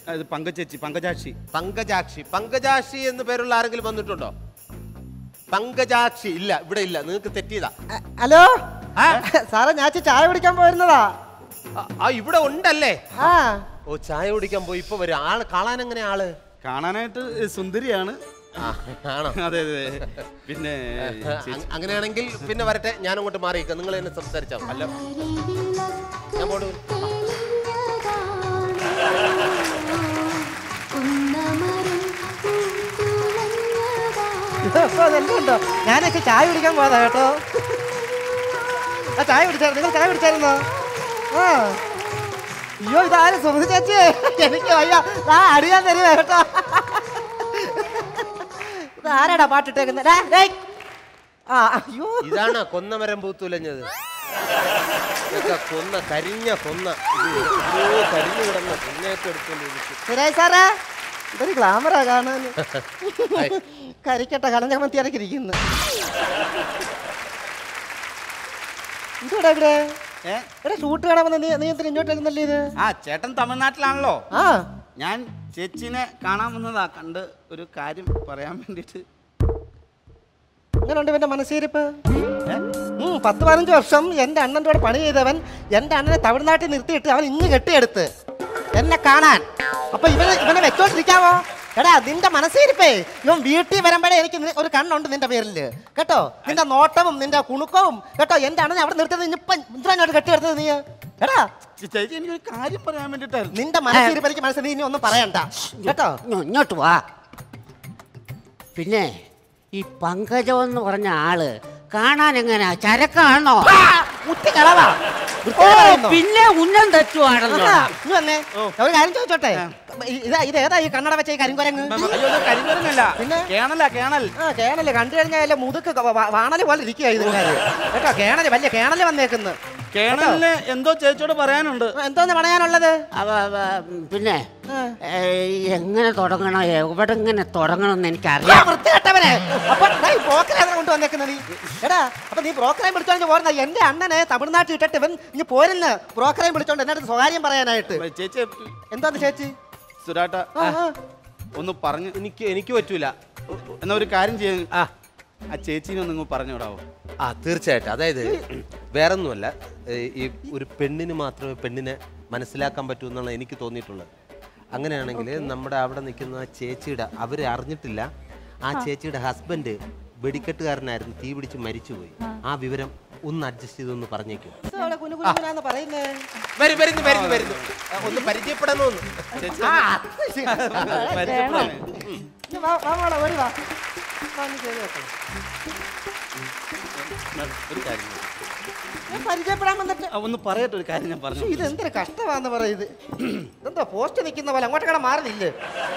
പങ്കജാക്ഷി എന്ന് പേരുള്ള ആരെങ്കിലും വന്നിട്ടുണ്ടോ? പങ്കജാക്ഷി ഇല്ല, ഇവിടെ ഇല്ല. നിങ്ങൾക്ക് തെറ്റിയതാ. ഹലോ സാറേ, ഞാൻ ചായ കുടിക്കാൻ പോയിരുന്നതാ. ഇവിടെ ഉണ്ടല്ലേ? ഓ, ചായ കുടിക്കാൻ പോയി. ഇപ്പൊ വരും. ആള് കാണാൻ എങ്ങനെയാ? ആള് കാണാനായിട്ട് സുന്ദരിയാണ്. ആണോ? അതെ അതെ. പിന്നെ അങ്ങനെയാണെങ്കിൽ പിന്നെ വരട്ടെ, ഞാൻ അങ്ങോട്ട് മാറിയിക്കാം. നിങ്ങൾ എന്നെ സംസാരിച്ചാൽ അല്ല, ഞാൻ പോടൂ. അതെന്തുണ്ടോ, ഞാനൊക്കെ ചായ കുടിക്കാൻ പോയതാ കേട്ടോ. ചായ കുടിച്ചായിരുന്നു? നിങ്ങൾ ചായ കുടിച്ചായിരുന്നോ? അയ്യോ, ഇതാരും സുമതി ചേച്ചി, എനിക്ക് വയ്യ. അടിയാൻ തരുവ കേട്ടോ. ഇതാരാടാ പാട്ടിട്ടേക്കുന്നത്? ഇതാണ് കൊന്നമരം പൂത്തുലഞ്ഞത്. കരിഞ്ഞ കൊന്ന കരിഞ്ഞു കിടന്ന കൊന്നയൊക്കെ എടുത്തോണ്ടിരിക്കും. സുരാജ് സാറാ, ഇതൊരു ഗ്ലാമറാ കാണാൻ. കരിക്കട്ടെ, കളഞ്ഞ മത്തി ഇറക്കിയിരിക്കുന്നു. ഇതോടെ ഇവിടെ ഇവിടെ ഷൂട്ട് കാണാൻ വന്ന നീ എന്തിനാ ഇങ്ങോട്ട് വരുന്നല്ലേ? ഇത് ചേട്ടൻ തമിഴ്നാട്ടിലാണല്ലോ. ഞാൻ ചേച്ചിനെ കാണാൻ വന്നതാ. കണ്ട് ഒരു കാര്യം പറയാൻ വേണ്ടിട്ട്. ഇങ്ങനെയുണ്ട് ഇവന്റെ മനസ്സിരിപ്പ്. 10-15 വർഷം എൻ്റെ അണ്ണൻ്റെ കൂടെ പണി ചെയ്തവൻ എൻ്റെ അണ്ണനെ തമിഴ്നാട്ടിൽ നിർത്തിയിട്ട് അവൻ ഇങ്ങ് കെട്ടിയെടുത്ത് എന്നെ കാണാൻ. അപ്പൊ ഇവനെ വെച്ചോണ്ടിരിക്കാമോ? എടാ, നിന്റെ മനസ്സിരിപ്പേ, ഇവൻ വീട്ടിൽ വരുമ്പോഴേ എനിക്ക് ഒരു കണ്ണുണ്ട് നിന്റെ പേരിൽ കേട്ടോ. നിന്റെ നോട്ടവും നിന്റെ കുണുക്കവും കേട്ടോ. എൻ്റെ അണ്ണനെ അവിടെ നിർത്തിയത് ഇനിയിപ്പം ഇങ്ങോട്ട് കെട്ടിയെടുത്തത് നീ. എടാ ചേച്ചി, എനിക്കൊരു കാര്യം പറയാൻ വേണ്ടിട്ടായിരുന്നു. നിന്റെ മനസ്സിരിപ്പ് എനിക്ക് മനസ്സിൽ, നീ ഇനി ഒന്നും പറയണ്ട കേട്ടോ. ഇങ്ങോട്ട് വാ. പിന്നെ ഈ പങ്കജം എന്ന് പറഞ്ഞ ആള് കാണാൻ എങ്ങനെയാ? ചരക്കാണോ? പിന്നെ ഉന്നം തെറ്റുവാണല്ലോ. ഒരു കാര്യം ചോദിച്ചോട്ടെ, ഇതേതാ ഈ കണ്ണട വെച്ച ഈ കരിങ്കുരങ്ങ്? കരിങ്കുരങ്ങല്ല, കേണല് കണ്ടു കഴിഞ്ഞാൽ മുതുക്ക് വാണല് പോലെ ഇരിക്കുക കേട്ടോ. കേണല്, വലിയ കേണല് വന്നേക്കുന്നു. കേണലിന് എന്തോ ചേച്ചിയോട് പറയാനുണ്ട്. എന്തോന്ന് പറയാനുള്ളത്? പിന്നെ എങ്ങനെ തുടങ്ങണോ, എവിടെ എങ്ങനെ തുടങ്ങണം എന്ന് എനിക്കറിയാം. വൃത്തികെട്ടവനെ, അപ്പൊ ബ്രോക്കറെ കൊണ്ടുവന്നേക്കുന്ന നീ. എടാ, അപ്പൊ നീ ബ്രോക്കറെ വിളിച്ചോണ്ട് പോരുന്ന എന്റെ അണ്ണനെ തമിഴ്നാട്ടിൽ ഇട്ടിട്ട് ഇവൻ ഇനി പോരുന്ന ബ്രോക്കറെ വിളിച്ചോണ്ട് എന്നിട്ട് സ്വകാര്യം പറയാനായിട്ട്. ചേച്ചി എന്താന്ന് ചേച്ചി? സുരാട്ട ഒന്ന് പറഞ്ഞു. എനിക്ക് പറ്റൂല. എന്നാ ഒരു കാര്യം ചെയ്യാൻ, ആ ചേച്ചീനെ ഒന്ന് പറഞ്ഞു വിടാവോ? തീർച്ചയായിട്ടും. അതായത് വേറൊന്നുമല്ല, ഈ ഒരു പെണ്ണിന് മാത്രമേ പെണ്ണിനെ മനസ്സിലാക്കാൻ പറ്റൂ എന്നാണ് എനിക്ക് തോന്നിയിട്ടുള്ളത്. അങ്ങനെയാണെങ്കിൽ നമ്മുടെ അവിടെ നിൽക്കുന്ന ആ ചേച്ചിയുടെ, അവർ അറിഞ്ഞിട്ടില്ല, ആ ചേച്ചിയുടെ ഹസ്ബൻഡ് വെടിക്കെട്ടുകാരനായിരുന്നു, തീ പിടിച്ച് മരിച്ചുപോയി. ആ വിവരം ഒന്ന് അഡ്ജസ്റ്റ് ചെയ്തൊന്ന് പറഞ്ഞേക്കും. ഒന്ന് പരിചയപ്പെടണമെന്ന്. പരിചയപ്പെടാൻ വന്നിട്ട് ഒന്ന് പറയട്ടെ ഒരു കാര്യം. ഞാൻ പറഞ്ഞു, ഇത് എന്തൊരു കഷ്ടമാണെന്ന് പറയുന്നത്. എന്താ പോസ്റ്റ് നിൽക്കുന്ന പോലെ അങ്ങോട്ട് കട മാറുന്നില്ലേ?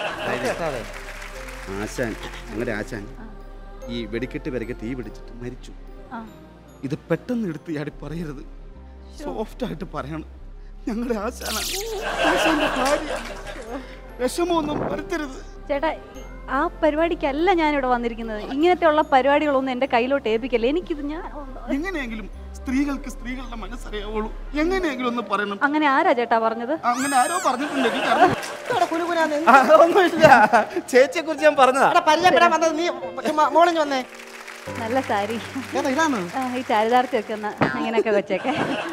ആശാൻ, ഞങ്ങളുടെ ആശാൻ ഈ വെടിക്കെട്ട് വരയ്ക്ക് തീ പിടിച്ചിട്ട് മരിച്ചു. ഇത് പെട്ടെന്ന് എടുത്ത് ചാടി പറയരുത്, സോഫ്റ്റ് ആയിട്ട് പറയണം. ഞങ്ങളുടെ ആശാന്റെ ഭാര്യ വിഷമമൊന്നും വരുത്തരുത്. ചേട്ടാ ആ പരിപാടിക്കല്ല ഞാനിവിടെ വന്നിരിക്കുന്നത്. ഇങ്ങനത്തെ ഉള്ള പരിപാടികളൊന്നും എന്റെ കയ്യിലോട്ട് ഏൽപ്പിക്കല്ലേ. എനിക്കിത് ഞാൻ എങ്ങനെയെങ്കിലും സ്ത്രീകൾക്ക് സ്ത്രീകളുടെ മനസ്സറിയാവുള്ളൂ. എങ്ങനെയെങ്കിലും ഒന്ന് പറയണം. അങ്ങനെ ആരാ ചേട്ടാ പറഞ്ഞത്? അങ്ങനെ ആരോ പറഞ്ഞിട്ടുണ്ട്. ഒന്നുമില്ല, ചേച്ചിയെ കുറിച്ച് ഞാൻ പറഞ്ഞതാ. പരിചയപ്പെടാൻ വന്നത് നീ മോളിഞ്ഞ് വന്നേ. നല്ല സാരി ഇതാണ് ഈ ചാരിതാർത്ഥ്യമൊക്കെ ഒന്ന് അങ്ങനെയൊക്കെ വെച്ചേക്കെ.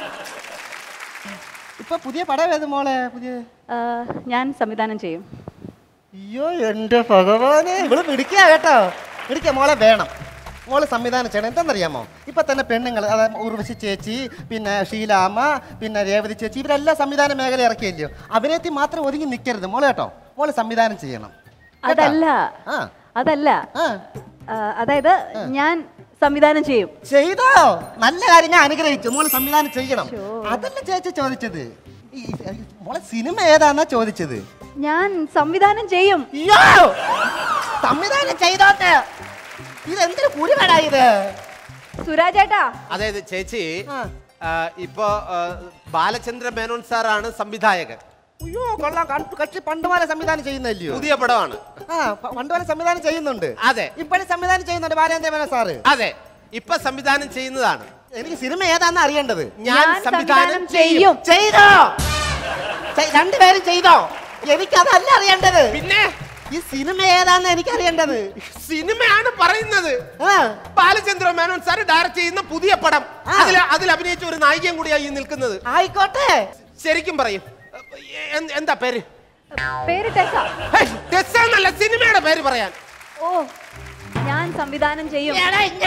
ഇപ്പൊ പുതിയ പടം ഏത് മോളെ? പുതിയ ഞാൻ സംവിധാനം ചെയ്യും. അയ്യോ എന്റെ ഭഗവാനെ, ഇവള് പിടിക്കുക കേട്ടോ. പിടിക്കുക മോളെ വേണം. മോള് സംവിധാനം ചെയ്യണം. എന്താണെന്നറിയാമോ, ഇപ്പൊ തന്നെ പെണ്ണുങ്ങൾ, അതായത് ഉർവശി ചേച്ചി, പിന്നെ ഷീലാമ്മ, പിന്നെ രേവതി ചേച്ചി, ഇവരെല്ലാം സംവിധാന മേഖല ഇറക്കിയല്ലോ. അഭിനയത്തിൽ മാത്രം ഒതുങ്ങി നിൽക്കരുത് മോളെ കേട്ടോ. മോള് സംവിധാനം ചെയ്യണം. അതല്ല അതല്ല അതായത് ഞാൻ സംവിധാനം ചെയ്യും. ചെയ്തോ? നല്ല കാര്യം, ഞാൻ അനുഗ്രഹിച്ചു. മോള് സംവിധാനം ചെയ്യണം. അതല്ല ചേച്ചി ചോദിച്ചത്. മോളെ സിനിമ ഏതാന്നാ ചോദിച്ചത്. ഞാൻ സംവിധാനം ചെയ്യും. സംവിധാനം ചെയ്തോട്ടെ. ഇതെന്തൊരു കുരുവേടാ ഇത് സുരാജേട്ടാ. അതായത് ചേച്ചി ഇപ്പൊ ബാലചന്ദ്ര മേനോൻ സാറാണ് സംവിധായകൻ. അയ്യോ കൊള്ളാം. കക്ഷി പണ്ടുപോലെ സംവിധാനം ചെയ്യുന്നല്ലോ. പുതിയ പടമാണ്. പണ്ടുപോലെ സംവിധാനം ചെയ്യുന്നുണ്ട്. അതെ, ഇപ്പോഴും സംവിധാനം ചെയ്യുന്നുണ്ട് ബാലചന്ദ്ര മേനോൻ സാറ്. അതെ, ഇപ്പൊ സംവിധാനം ചെയ്യുന്നതാണ്. എനിക്ക് സിനിമ ഏതാന്ന് അറിയേണ്ടത്. ഞാൻ സംവിധാനം ചെയ്യും. ചെയ്തോ? രണ്ടുപേരും ചെയ്തോ? എനിക്കതല്ല അറിയേണ്ടത്. പിന്നെ ഈ സിനിമ ഏതാന്ന് എനിക്ക് അറിയേണ്ടത്. സിനിമയാണ് പറയുന്നത്. ബാലചന്ദ്ര മേനോൻ സാർ ഡയറക്ട് ചെയ്യുന്ന പുതിയ പടം. അതിൽ അഭിനയിച്ച ഒരു നായികയും കൂടിയായി നിൽക്കുന്നത്. ആയിക്കോട്ടെ. ശരിക്കും പറയും, എന്താ പേര്? പേര് ടെസ. ടെസ എന്നല്ല, സിനിമയുടെ പേര് പറയാൻ. ഓ, ഞാൻ സംവിധാനം ചെയ്യും.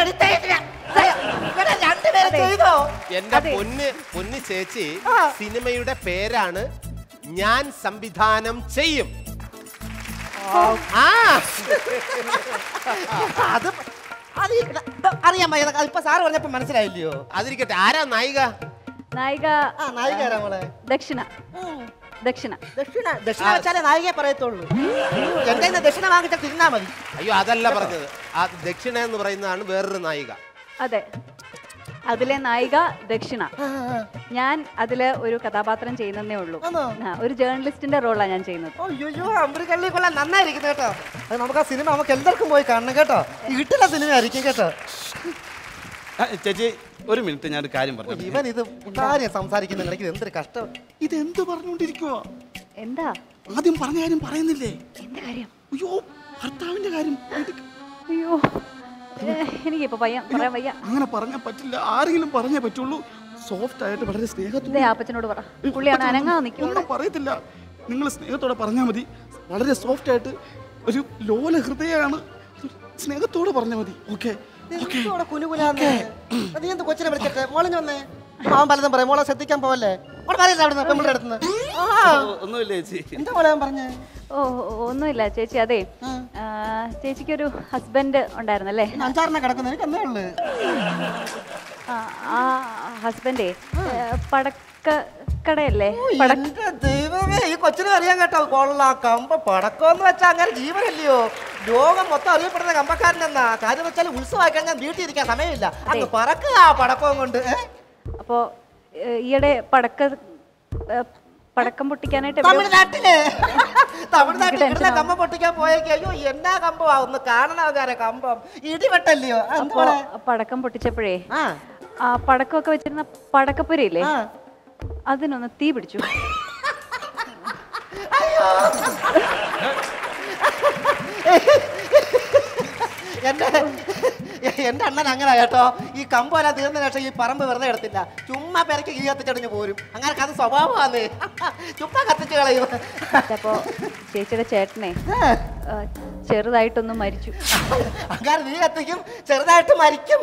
എന്റെ പൊന്ന് ചേച്ചി, സിനിമയുടെ പേരാണ് ഞാൻ സംവിധാനം ചെയ്യും. അറിയാൻ ഇപ്പൊ സാറ് പറഞ്ഞപ്പോ മനസ്സിലായില്ലയോ? അതിരിക്കട്ടെ, ആരാ നായിക? നായിക നായിക മോളെ ദക്ഷിണ. ദക്ഷിണ ദക്ഷിണ ദക്ഷിണ വെച്ചാലേ നായികയെ പറയത്തുള്ളൂ. എന്റെ ദക്ഷിണ വാങ്ങിച്ചാൽ തിരിഞ്ഞാ മതി. അയ്യോ, അതല്ല പറഞ്ഞത്. ആ ദക്ഷിണ എന്ന് പറയുന്നതാണ് വേറൊരു നായിക. അതെ, അതിലെ നായിക ദക്ഷിണ. ഞാൻ അതില് ഒരു കഥാപാത്രം ചെയ്യുന്നതേ ഉള്ളൂ. ഒരു ജേർണലിസ്റ്റിന്റെ റോളാണ് ഞാൻ ചെയ്യുന്നത്. അയ്യോ, അമ്പരിക്കള്ളി കൊള്ളാൻ നന്നായിരിക്കുന്നു കേട്ടോ. അത് നമുക്ക് ആ സിനിമ നമുക്ക് എല്ലാവർക്കും പോയി കാണണം കേട്ടോ. വീട്ടിലെ സിനിമ ആയിരിക്കും കേട്ടോ. ചേച്ചി ഒരു മിനിറ്റ്, ഞാൻ ഒരു കാര്യം പറഞ്ഞു. ഇവൻ ഇത് കാര്യം സംസാരിക്കുന്ന എന്തൊരു കഷ്ടം. ഇതെന്ത് പറഞ്ഞോണ്ടിരിക്കുവാ? എന്താ ആദ്യം പറഞ്ഞ കാര്യം പറയുന്നില്ലേ? എന്റെ കാര്യം? അയ്യോ, ഭർത്താവിന്റെ കാര്യം. അയ്യോ, എനിക്കിപ്പോ പറയാൻ വയ്യ. അങ്ങനെ പറഞ്ഞാൽ പറ്റില്ല. ആരെങ്കിലും പറഞ്ഞേ പറ്റുള്ളൂ. സോഫ്റ്റ് ആയിട്ട് വളരെ സ്നേഹത്തോടെ അപ്പച്ചനോട് പറ. പുള്ളിയാണ് അനങ്ങാതെ നിൽക്കുന്നത്. ഒന്നും പറയത്തില്ല. നിങ്ങൾ സ്നേഹത്തോടെ പറഞ്ഞാൽ മതി. വളരെ സോഫ്റ്റ് ആയിട്ട് ഒരു ലോല ഹൃദയമാണ്. സ്നേഹത്തോടെ പറഞ്ഞാൽ മതി. ഓക്കെ. നീ എന്ത് കൊച്ചിനെ വിളിച്ചിട്ട് മോളിഞ്ഞ് വന്നേ? മാവൻ പലതും പറയാം. മോളെ ശ്രദ്ധിക്കാൻ പോവല്ലേ? ഒന്നുമില്ല ചേച്ചി. എന്താ മോളെ പറഞ്ഞേ? ഓ, ഒന്നുമില്ല ചേച്ചി. അതെ, ചേച്ചിക്കൊരു ഹസ്ബൻഡ് ഉണ്ടായിരുന്നല്ലേ? 5-6 കിടക്കുന്നു. എനിക്ക് എന്നേ ഉള്ളു. ആ ഹസ്ബൻഡേ പടക്കടയല്ലേ? ദൈവമേ, ഈ കൊച്ചിനെ അറിയാൻ കേട്ടോ. കൊള്ളാം. കമ്പ പടക്കമെന്ന് വെച്ചാൽ അങ്ങനെ ജീവനല്ലയോ. ലോകം മൊത്തം അറിയപ്പെടുന്ന കമ്പക്കാരനെന്നാ. കാര്യം വെച്ചാൽ ഉത്സവമായി കഴിഞ്ഞാൽ വീട്ടിൽ ഇരിക്കാൻ സമയമില്ല. അങ്ങ് പറക്കുക ആ പടക്കവും കൊണ്ട്. അപ്പോ ഈയിടെ പടക്കം പൊട്ടിക്കാനായിട്ട് തമിഴ്നാട്ടില് കമ്പം പൊട്ടിക്കാൻ പോയേക്ക്. അയ്യോ, എന്നാ കമ്പമാ, ഒന്ന് കാണണ കമ്പം. ഇടിവെട്ടല്ലയോ. പടക്കം പൊട്ടിച്ചപ്പോഴേ ആ പടക്കമൊക്കെ വെച്ചിരുന്ന പടക്കപ്പുരയില്ലേ, അതിനൊന്ന് തീ പിടിച്ചു. എന്റെ അണ്ണൻ അങ്ങനെ കേട്ടോ. ഈ കമ്പെല്ലാം തീർന്ന ശേഷം ഈ പറമ്പ് വെറുതെ എടുത്തില്ല. ചുമ്മാ പെരക്ക് ഈ കത്തിച്ചടിഞ്ഞ് പോരും. അങ്ങനെ അത് സ്വഭാവമാണ്. ചുമ്മാ കത്തിച്ച് കളയും. അപ്പോ ചേച്ചിയുടെ ചേട്ടനെ ചെറുതായിട്ടൊന്ന് മരിച്ചു. അങ്ങനെ നീ കത്തിക്കും, ചെറുതായിട്ട് മരിക്കും.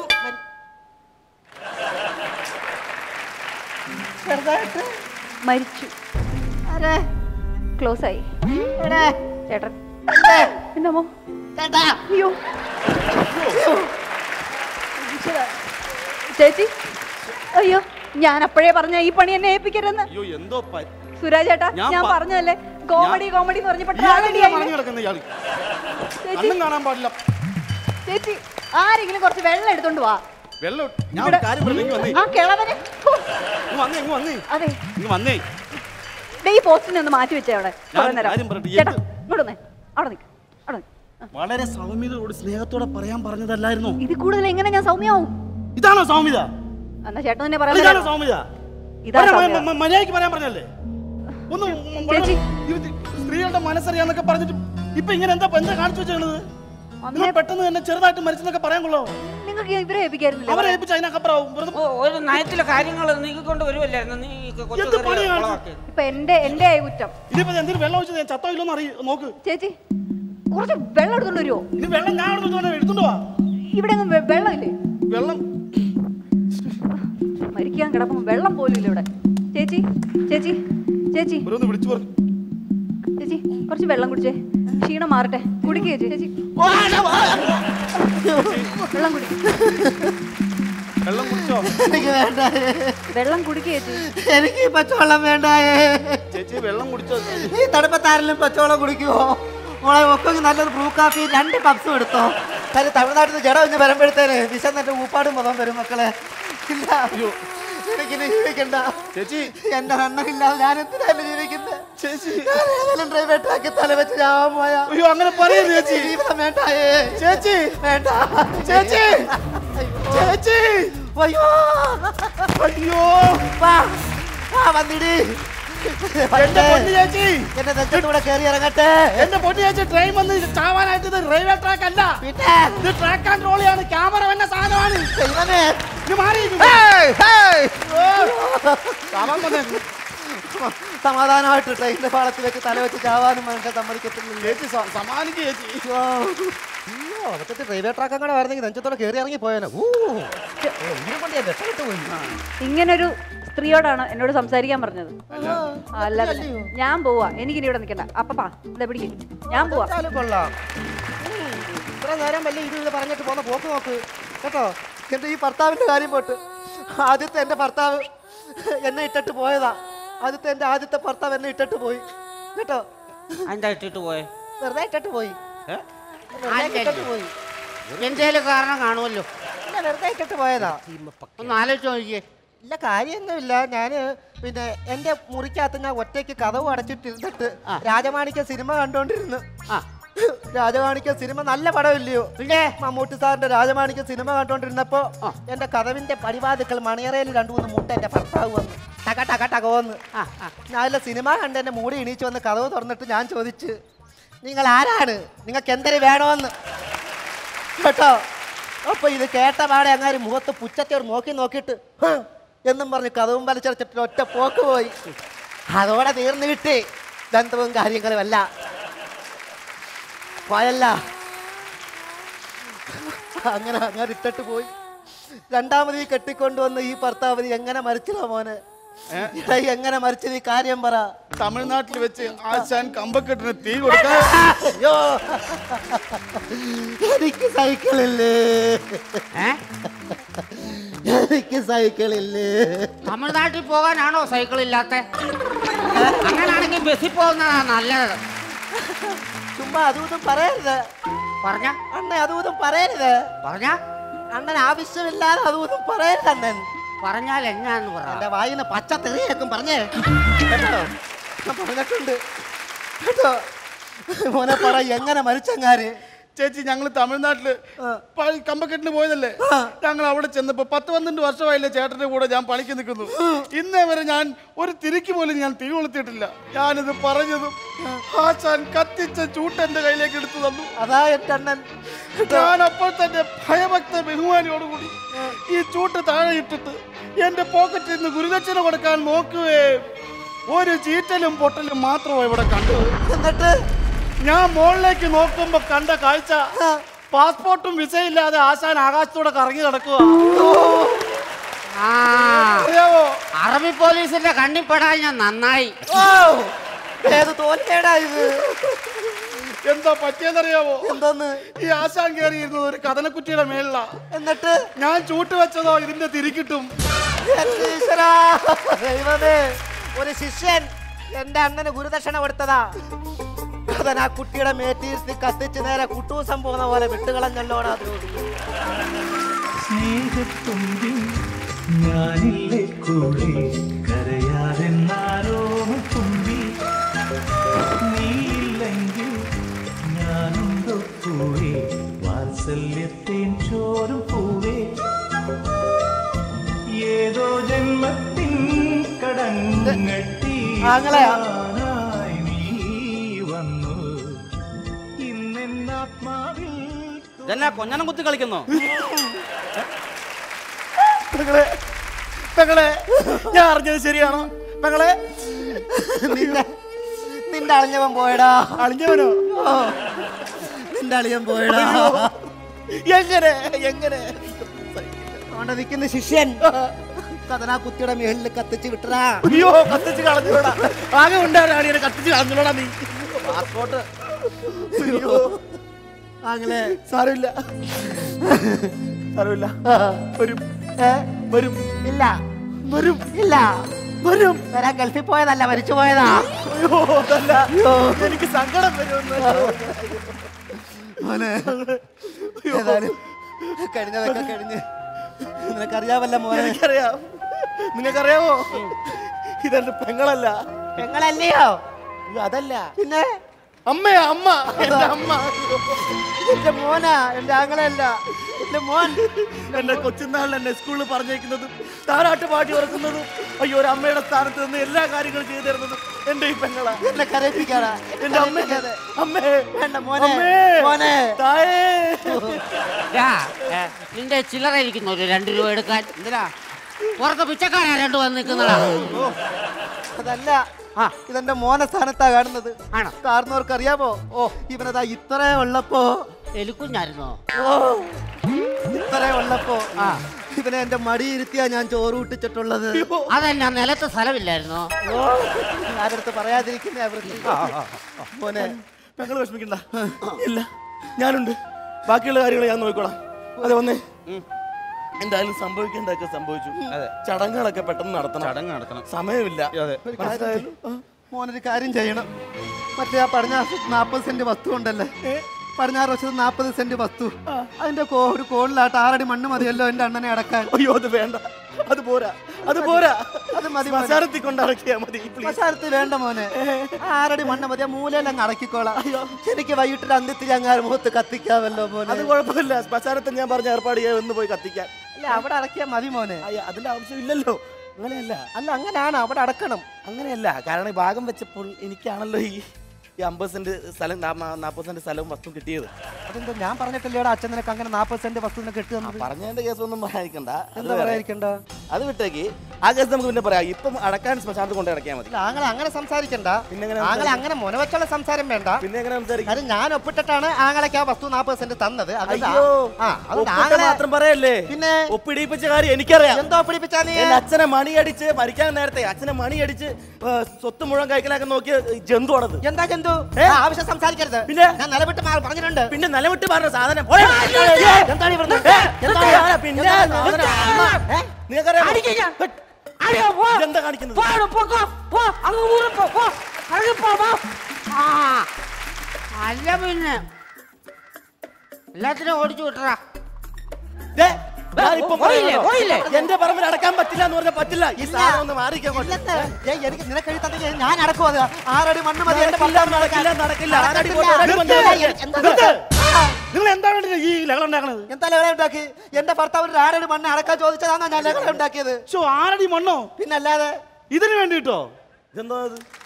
ചെറുതായിട്ട് മരിച്ചു. ക്ലോസ് ആയി. ചേട്ടൻ എന്നമോ അയ്യോ ചേച്ചി, അയ്യോ ഞാൻ അപ്പോഴേ പറഞ്ഞ ഈ പണി എന്നെ ഏൽപ്പിക്കരുതെന്ന്. സുരാജ് ചേട്ടാ, ഞാൻ പറഞ്ഞതല്ലേ കോമഡി കോമഡി എന്ന് പറഞ്ഞപ്പോ ചേച്ചി ആരെങ്കിലും കുറച്ച് വെള്ളം എടുത്തോണ്ട് വാ. വെള്ളം? ഞാൻ കാര്യം പറഞ്ഞു. ആ കിളവനെ വന്നേ. ഈ പോസ്റ്റിനെ ഒന്ന് മാറ്റി വെച്ചേ അവിടെ കുറേ നേരം. കാര്യം പറയട്ടെ, ചേട്ടാ ഇങ്ങോട്ട് വന്നേ. അവിടെ നിൽക്ക്, അവിടെ നിൽക്ക്. വളരെ സൗമ്യതയോട് സ്നേഹത്തോടെ പറയാൻ പറഞ്ഞതല്ലായിരുന്നു. ഇത് കൂടുതൽ എങ്ങനെ ഞാൻ സൗമ്യാവും? ഇതാണോ സൗമ്യത? എന്നാ ചേട്ടൻ തന്നെ ഇതാണോ പറയാം. സൗമ്യത? ഇതാ സൗമ്യത. മര്യാദയ്ക്ക് പറയാൻ പറഞ്ഞല്ലേ? ഒന്ന് ചേച്ചി. സ്ത്രീകളുടെ മനസ്സറിയാന്നൊക്കെ പറഞ്ഞിട്ട് ഇപ്പൊ ഇങ്ങനെ എന്താ കാണിച്ചു വെച്ചത്? നിങ്ങൾ പെട്ടെന്ന് തന്നെ ചെറുതായിട്ട് മരിച്ചെന്നൊക്കെ പറയാൻ കൊള്ളോ? നിങ്ങൾക്ക് ഇവരെ ഏൽപ്പിക്കായിരുന്നില്ല? അവരെ ഏൽപ്പിച്ച അതിനപ്പുറവും ഒരു നയത്തിലെ കാര്യങ്ങൾ നീക്കിക്കൊണ്ട് വരുമല്ലായിരുന്നു. നീ ഇപ്പൊ എന്റെ കുറ്റം. ഇതിപ്പോ എന്തിനു വെള്ളം ഒഴിച്ചത്? ഞാൻ ചത്തോ ഇല്ലെന്ന് നോക്ക് ചേച്ചി കുറച്ച് വെള്ളം എടുത്തോണ്ട് വരുമോ? ഇനി വെള്ളം ഞാൻ എടുത്തോണ്ട് പോവാ. ഇവിടെ വെള്ളമില്ലേ? വെള്ളം മരിക്കാൻ കിടക്കുമ്പോ വെള്ളം പോലും ഇല്ല ഇവിടെ. ചേച്ചി ചേച്ചി ചേച്ചി വിളിച്ചു പറഞ്ഞു. ചേച്ചി കുറച്ച് വെള്ളം കുടിച്ചേ, ക്ഷീണം മാറട്ടെ. കുടിക്കേ ചേച്ചി, വെള്ളം കുടി. വെള്ളം കുടിച്ചോ? എനിക്ക് വേണ്ട. വെള്ളം കുടിക്കേ ചേച്ചി. എനിക്ക് പച്ചവെള്ളം വേണ്ടായേ. ചേച്ചി വെള്ളം കുടിച്ചോ? ഈ തണുപ്പത്താരെങ്കിലും പച്ചവെള്ളം കുടിക്കുവോ? മോളെ ഒക്കെ നല്ലൊരു ബ്രൂ കാപ്പി 2 കപ്സും എടുത്തോ. കാര്യം തമിഴ്നാട്ടിൽ നിന്ന് ജടം ഇന്ന് വരുമ്പോഴത്തേന് വിശന്നിട്ട് ഊപ്പാടും മുഖം വരും മക്കളെ. ഇല്ല, എനിക്കിനി ജീവിക്കണ്ട ചേച്ചി. എന്റെ അണ്ണനില്ലാതെ ഞാൻ എന്തിനാണ് ജീവിക്കുന്നത്? ചേച്ചി ഡ്രൈവേറ്റാക്കി തല വെച്ച് ഞാൻ പോയാ. അയ്യോ അങ്ങനെ പറയരുത് ചേച്ചി. ജീവിതം വേണ്ടായേ ചേച്ചി. വേണ്ട ചേച്ചി. ചേച്ചി അയ്യോ അയ്യോ വന്നിടി. എന്റെ പൊന്നു ചേച്ചി, എന്റെ നെഞ്ചത്തൂടെ കയറി ഇറങ്ങട്ടെ. എന്റെ പൊന്നു ചേച്ചി, ട്രെയിൻ വന്ന് ചാവാനായിട്ട് ഇത് റെയിൽവേ ട്രാക്ക് അല്ല, പിന്നെ ഇത് ട്രാക്ക് ആൻഡ് റോളിയാണ്. ക്യാമറ വന്ന സാധനമാണ്. സമാധാനമായിട്ട് ട്രെയിനിന്റെ പാളത്തിൽ വെച്ച് തല വെച്ച് ചാവാനും മനുഷ്യൻ സമ്മതിക്കത്തില്ല. ചേച്ചി സമാനിക്ക് ചേച്ചി. അയ്യോ അതൊക്കെ റെയിൽവേ ട്രാക്ക് അങ്ങനെ വരുന്നെങ്കിൽ നെഞ്ചത്തോടെ കയറി ഇറങ്ങി പോയാലോ. കൊണ്ട് ഞാൻ രക്ഷപ്പെട്ടു പോയി. ഇങ്ങനൊരു സ്ത്രീയോടാണ് എന്നോട് സംസാരിക്കാൻ പറഞ്ഞത്. അല്ല ഞാൻ പോവാ, എനിക്കിനി ഇവിടെ നിൽക്കണ്ട. അപ്പപ്പാ ഇതാ പിടിക്കും, ഞാൻ പോവാ. കൊള്ളാം. ഇത്ര നേരം വലിയ ഇത് പറഞ്ഞിട്ട് പോന്ന പോക്ക് നോക്ക് കേട്ടോ. എന്റെ ഈ ഭർത്താവിന്റെ കാര്യം പോട്ട്. ആദ്യത്തെ എന്റെ ഭർത്താവ് എന്നെ ഇട്ടിട്ട് പോയതാ. എന്റെ ആദ്യത്തെ ഭർത്താവ് എന്നെ ഇട്ടിട്ട് പോയി കേട്ടോ. എന്താ ഇട്ടിട്ട് പോയെ? വെറുതെ ഇട്ടിട്ട് പോയി. എന്തേലും കാരണം കാണുമല്ലോ. വെറുതെ ഇട്ടിട്ട് പോയതാ. ഒന്ന് ആലോചിച്ച് നോക്കിയേ. ഇല്ല കാര്യമൊന്നുമില്ല. ഞാന് പിന്നെ എന്റെ മുറിക്കകത്ത് ഞാൻ ഒറ്റയ്ക്ക് കതവ് അടച്ചിട്ടിരുന്നിട്ട് രാജമാണിക്യ സിനിമ കണ്ടോണ്ടിരുന്നു. രാജമാണിക്യ സിനിമ നല്ല പടമില്ലയോ? പിന്നെ മമ്മൂട്ടി സാറിന്റെ രാജമാണിക്യ സിനിമ കണ്ടോണ്ടിരുന്നപ്പോ എന്റെ കതവിന്റെ പടിവാതിക്കൽ മണിയറയിൽ 2-3 മുട്ട എന്റെ ഭർത്താവ് വന്നു ടക ടക ടകോന്ന്. ഞാനില്ല സിനിമ കണ്ട് എന്നെ മൂടി എണീച്ച് വന്ന് കതവ് തുറന്നിട്ട് ഞാൻ ചോദിച്ചു, നിങ്ങൾ ആരാണ്, നിങ്ങൾക്ക് എന്തൊരു വേണമെന്ന് കേട്ടോ. അപ്പൊ ഇത് കേട്ട പാടെ അങ്ങനെ മുഖത്ത് പുച്ഛത്തോട് നോക്കിയിട്ട് എന്നും പറഞ്ഞ് കഥവും വലിച്ചടച്ചിട്ട് ഒറ്റ പോക്ക് പോയി. അതോടെ തീർന്നു കിട്ടി ബന്ധവും കാര്യങ്ങളും അല്ല പോയല്ല. അങ്ങനെ ഇട്ടിട്ട് പോയി. രണ്ടാമത് ഈ കെട്ടിക്കൊണ്ടുവന്ന് ഈ ഭർത്താവ് എങ്ങനെ മരിച്ചില്ല മോനെ? എങ്ങനെ മരിച്ചത്? ഈ കാര്യം പറ. തമിഴ്നാട്ടിൽ വെച്ച് ആശാൻ കമ്പക്കെട്ടിന് തീ കൊടുക്കാൻ. അയ്യോ എനിക്ക് സൈക്കിളില്ലേ, എനിക്ക് സൈക്കിളില്ലേ. തമിഴ്നാട്ടിൽ പോകാനാണോ സൈക്കിൾ ഇല്ലാത്ത? അങ്ങനാണെങ്കിൽ ബസ്സിൽ പോകുന്നതാ നല്ലത്. ചുമ്മാ അതും പറയരുത്. പറഞ്ഞ അണ്ണ അതും പറയരുത്. പറഞ്ഞ അണ്ണൻ ആവശ്യമില്ലാതെ അതും പറയരുത്. അണ്ണൻ പറഞ്ഞാൽ എന്നാന്ന് പറ. എന്റെ വായിന്ന് പച്ച തെറിയേക്കും പറഞ്ഞേ കേട്ടോ. പറഞ്ഞിട്ടുണ്ട് കേട്ടോ. മോനെ പറ എങ്ങനെ മരിച്ചങ്ങാര്? ചേച്ചി ഞങ്ങൾ തമിഴ്നാട്ടില് കമ്പക്കെട്ടിന് പോയതല്ലേ. ഞങ്ങൾ അവിടെ ചെന്നപ്പോ 10-12 വർഷമായില്ലേ ചേട്ടന്റെ കൂടെ ഞാൻ പണിക്ക് നിൽക്കുന്നു. ഇന്നേ വരെ ഞാൻ ഒരു തിരിക്ക് പോലും ഞാൻ തിരി കൊളുത്തിയിട്ടില്ല. ഞാനിത് പറഞ്ഞതും ആശാൻ കത്തിച്ച ചൂട്ട് എന്റെ കയ്യിലേക്ക് എടുത്തു തന്നു. അതാ എന്റെ അണ്ണൻ. ഞാൻ അപ്പോൾ തന്നെ ഭയഭക്ത ബഹുമാനിയോടുകൂടി ഈ ചൂട്ട് താഴെ ഇട്ടിട്ട് എന്റെ പോക്കറ്റിൽ നിന്ന് ഗുരുദക്ഷിണ കൊടുക്കാൻ നോക്കുവേ ഒരു ചീറ്റലും പൊട്ടലും മാത്രമാണ് ഇവിടെ കണ്ടത്. എന്നിട്ട് ഞാൻ മുകളിലേക്ക് നോക്കുമ്പോ കണ്ട കാഴ്ച പാസ്പോർട്ടും വിസയില്ലാതെ ആശാൻ ആകാശത്തൂടെ കറങ്ങി നടക്കുക. അറിയാവോ, അറബി പോലീസിന്റെ കണ്ണിപ്പെടാൻ ഞാൻ നന്നായി. ഏത് തോൽക്കേടാ ഇത്? എന്താ പറ്റിയെന്നറിയാവോ? എന്തോന്ന്? ഈ ആശാൻ കയറിയിരുന്നത് ഒരു കഥനക്കുറ്റിയുടെ മേളിലാ. എന്നിട്ട് ഞാൻ ചൂട്ട് വെച്ചതോ ഇതിന്റെ തിരിക്കിട്ടും. ഒരു ശിഷ്യൻ എന്റെ അണ്ണന് ഗുരുദക്ഷിണ കൊടുത്തതാ. കഥന ആ കുട്ടിയുടെ മേറ്റിയിരുത്തി കത്തിച്ച് നേരെ കുട്ടൂസം പോകുന്ന പോലെ വിട്ടുകളഞ്ഞല്ലോടാ. സ്നേഹത്തുമ്പിൽ ഞാനില്ലേ കൂടെ കരയാതെന്നാരോ തുമ്പി ആങ്ങളെയാ ഇതെന്നാ കൊഞ്ഞനം കുത്തി കളിക്കുന്നോ? പെങ്ങളെ പെങ്ങളെ ഞാൻ അറിഞ്ഞത് ശരിയാണോ പെങ്ങളെ? നിന്റെ അളിഞ്ഞവൻ പോയടാ. അളിഞ്ഞവനോ? നിന്റെ അളിയൻ പോയടാ. എങ്ങനെ എങ്ങനെ അവിടെ നിൽക്കുന്ന ശിഷ്യൻ കഥനാ കുത്തിയുടെ മേളിൽ കത്തിച്ച് വിട്ടടാ. അയ്യോ കത്തിച്ച് കളഞ്ഞോടാ. ആകെ ഉണ്ടാകാണ് കത്തിച്ച് കളഞ്ഞോടാ നീ. പാസ്പോർട്ട് അയ്യോ ആങ്ങളെ സാരമില്ല സാരമില്ല. വരും വരും ഇല്ല വരും ഇല്ല വരും. വരാൻ ഗൾഫിൽ പോയതല്ല, മരിച്ചു പോയതാ. അയ്യോ അതല്ല, എനിക്ക് സങ്കടം വരുമെന്ന്. മോനെ ഏതായാലും കഴിഞ്ഞതൊക്കെ കഴിഞ്ഞ് നിനക്കറിയാവല്ല മോനെ. എനിക്കറിയാം. നിനക്കറിയാവോ ഇതെന്റെ പെങ്ങളല്ല. പെങ്ങളല്ലയോ? അതല്ല പിന്നെ അമ്മയാ. അമ്മ എന്റെ അമ്മ. എന്റെ മോനാ, എന്റെ ആങ്ങളല്ല, എന്റെ മോൻ. എന്റെ കൊച്ചുനാളിൽ എന്നെ സ്കൂളിൽ പറഞ്ഞേക്കുന്നതും താരാട്ട് പാട്ടി ഉറക്കുന്നതും അയ്യോ ഒരു അമ്മയുടെ സ്ഥാനത്ത് നിന്ന് എല്ലാ കാര്യങ്ങളും ചെയ്തു തരുന്നതും എന്റെ ഈ പെങ്ങളാ. എന്നെ കരയിപ്പിക്കാടാ. എന്റെ അമ്മ. അമ്മേ വേണ്ട മോനെ. മോനെ തായേ. നിന്റെ ചില്ലറ ഇരിക്കുന്നു ഒരു 2 രൂപ എടുക്കാൻ. എന്തിനാ പുറത്ത് പിച്ചക്കാരാ 2 വന്ന് നിൽക്കുന്നതാ. അതല്ല, ഇതെന്റെ മോനെ സ്ഥാനത്താ കാണുന്നത്. കാരണവർക്ക് അറിയാമോ? ഇവനതാ ഇത്രേ ഉള്ളപ്പോ എലിക്കുഞ്ഞായിരുന്നോ? ഇത്രേ ഉള്ളപ്പോ ഇവനെ എന്റെ മടിയിരുത്തിയാ ഞാൻ ചോറ് കൂട്ടിച്ചിട്ടുള്ളത്. അതെന്നാ നിലത്ത് സ്ഥലമില്ലായിരുന്നോ? ആരടുത്ത് പറയാതിരിക്കുന്നേ അവർക്ക്. മോനെ പെങ്ങൾ വിഷമിക്കണ്ട. ഇല്ല ഞാനുണ്ട്. ബാക്കിയുള്ള കാര്യങ്ങൾ ഞാൻ നോക്കിക്കോളാം. അതെ വന്നേ. എന്തായാലും സംഭവിക്കേണ്ടതൊക്കെ സംഭവിച്ചു. ചടങ്ങുകളൊക്കെ പെട്ടെന്ന് നടത്തണം. സമയമില്ല. മോനൊരു കാര്യം ചെയ്യണം. മറ്റേ ആ പറഞ്ഞ 40 സെന്റ് വസ്തു ഉണ്ടല്ലേ, 16 വർഷത്തിൽ 40 സെന്റ് വസ്തു, അതിന്റെ ഒരു കോളിലാട്ട് 6 അടി മണ്ണ് മതിയല്ലോ എന്റെ അണ്ണനെ അടക്കാൻ. അയ്യോ അത് വേണ്ട, അത് പോരാ, അത് പോരാ. അത് മതി. മസാരത്തിൽ കൊണ്ടടക്കിയാ മതി. മസാരത്തിൽ വേണ്ട മോനെ, 6 അടി മണ്ണ് മതി. മൂലയിലങ്ങ് അടക്കിക്കോളാം. എനിക്ക് വൈകിട്ട് അന്ത്യത്തിൽ അങ്ങാറ് മുഖത്ത് കത്തിക്കാമല്ലോ മോനെ. അത് കുഴപ്പമില്ല. മസാരത്തിൽ ഞാൻ പറഞ്ഞ ഏർപ്പാട് ചെയ്യാൻ ഒന്ന് പോയി കത്തിക്കാൻ. അല്ല അവിടെ അടക്കിയാൽ മതി മോനെ. അതിന്റെ ആവശ്യമില്ലല്ലോ. അങ്ങനെയല്ല. അല്ല അങ്ങനെയാണ്, അവിടെ അടക്കണം. അങ്ങനെയല്ല, കാരണം ഈ ഭാഗം വെച്ചപ്പോൾ എനിക്കാണല്ലോ ഈ 50 സെന്റ് സ്ഥലം 40 സെന്റ് സ്ഥലവും വസ്തു കിട്ടിയത്. അതെന്തോ ഞാൻ പറഞ്ഞിട്ടില്ലേടാ അച്ഛൻ നിനക്ക് അങ്ങനെ 40 സെന്റ് വസ്തു കിട്ടുന്നത്. പറഞ്ഞതിന്റെ കേസൊന്നും പറയാതിരിക്കണ്ട. എന്താ പറയാതിരിക്കണ്ട? അത് വിട്ടേക്ക്. ആ കേസ് നമുക്ക് പിന്നെ പറയാം. ഇപ്പം അടക്കാൻ ശ്മശാനത്ത് കൊണ്ട് അടക്കിയാൽ മതി. ആങ്ങളെ അങ്ങനെ സംസാരിക്കണ്ട. ആങ്ങളെ അങ്ങനെ മുനവച്ചുള്ള സംസാരം വേണ്ട. പിന്നെ എങ്ങനെ സംസാരിക്കും? അത് ഞാൻ ഒപ്പിട്ടിട്ടാണ് ആങ്ങളേക്ക് ആ വസ്തു 40 സെന്റ് തന്നത്. മാത്രം പറയല്ലേ, പിന്നെ ഒപ്പിടിപ്പിച്ച കാര്യം എനിക്കറിയാം. എന്തോ ഒപ്പിടിപ്പിച്ചാ നീ? അച്ഛനെ മണിയടിച്ച് മരിക്കാൻ നേരത്തെ അച്ഛനെ മണിയടിച്ച് സ്വത്ത് മുഴുവൻ കൈക്കലാക്കാൻ നോക്കിയ ജന്തു ആണത്. എന്താ ജന്തു? ആവശ്യം സംസാരിക്കരുത്. പിന്നെ ഞാൻ നിലവിട്ട് പറഞ്ഞിട്ടുണ്ട്. പിന്നെ നിലവിട്ട് പറഞ്ഞ സാധനം എന്താ കാണിക്കുന്നത്? അല്ല പിന്നെ എല്ലാത്തിനും ഓടിച്ചു വിട്ടറാ. എന്റെ പറമ്പിൽ അടക്കാൻ പറ്റില്ല എന്ന് പറഞ്ഞാൽ പറ്റില്ല. ഈ സാധനം ഒന്ന് മാറിക്കാൻ എനിക്ക് നിനക്ക് എഴുതി തന്നെ ഞാൻ അടക്കും. അത് 6 അടി മണ്ണ് മതി. നടക്കില്ല. നിങ്ങൾ എന്താണ് ഈ ലഹള ഉണ്ടാക്കണത്? എന്താ ലഹള ഉണ്ടാക്കി? എന്റെ ഭർത്താവ് 6 അടി മണ്ണ് അടക്കാൻ ചോദിച്ചതാണോ ഞാൻ ലഹള ഉണ്ടാക്കിയത്? 6 അടി മണ്ണോ? പിന്നല്ലാതെ. ഇതിന് വേണ്ടിട്ടോ? ഇതെന്താ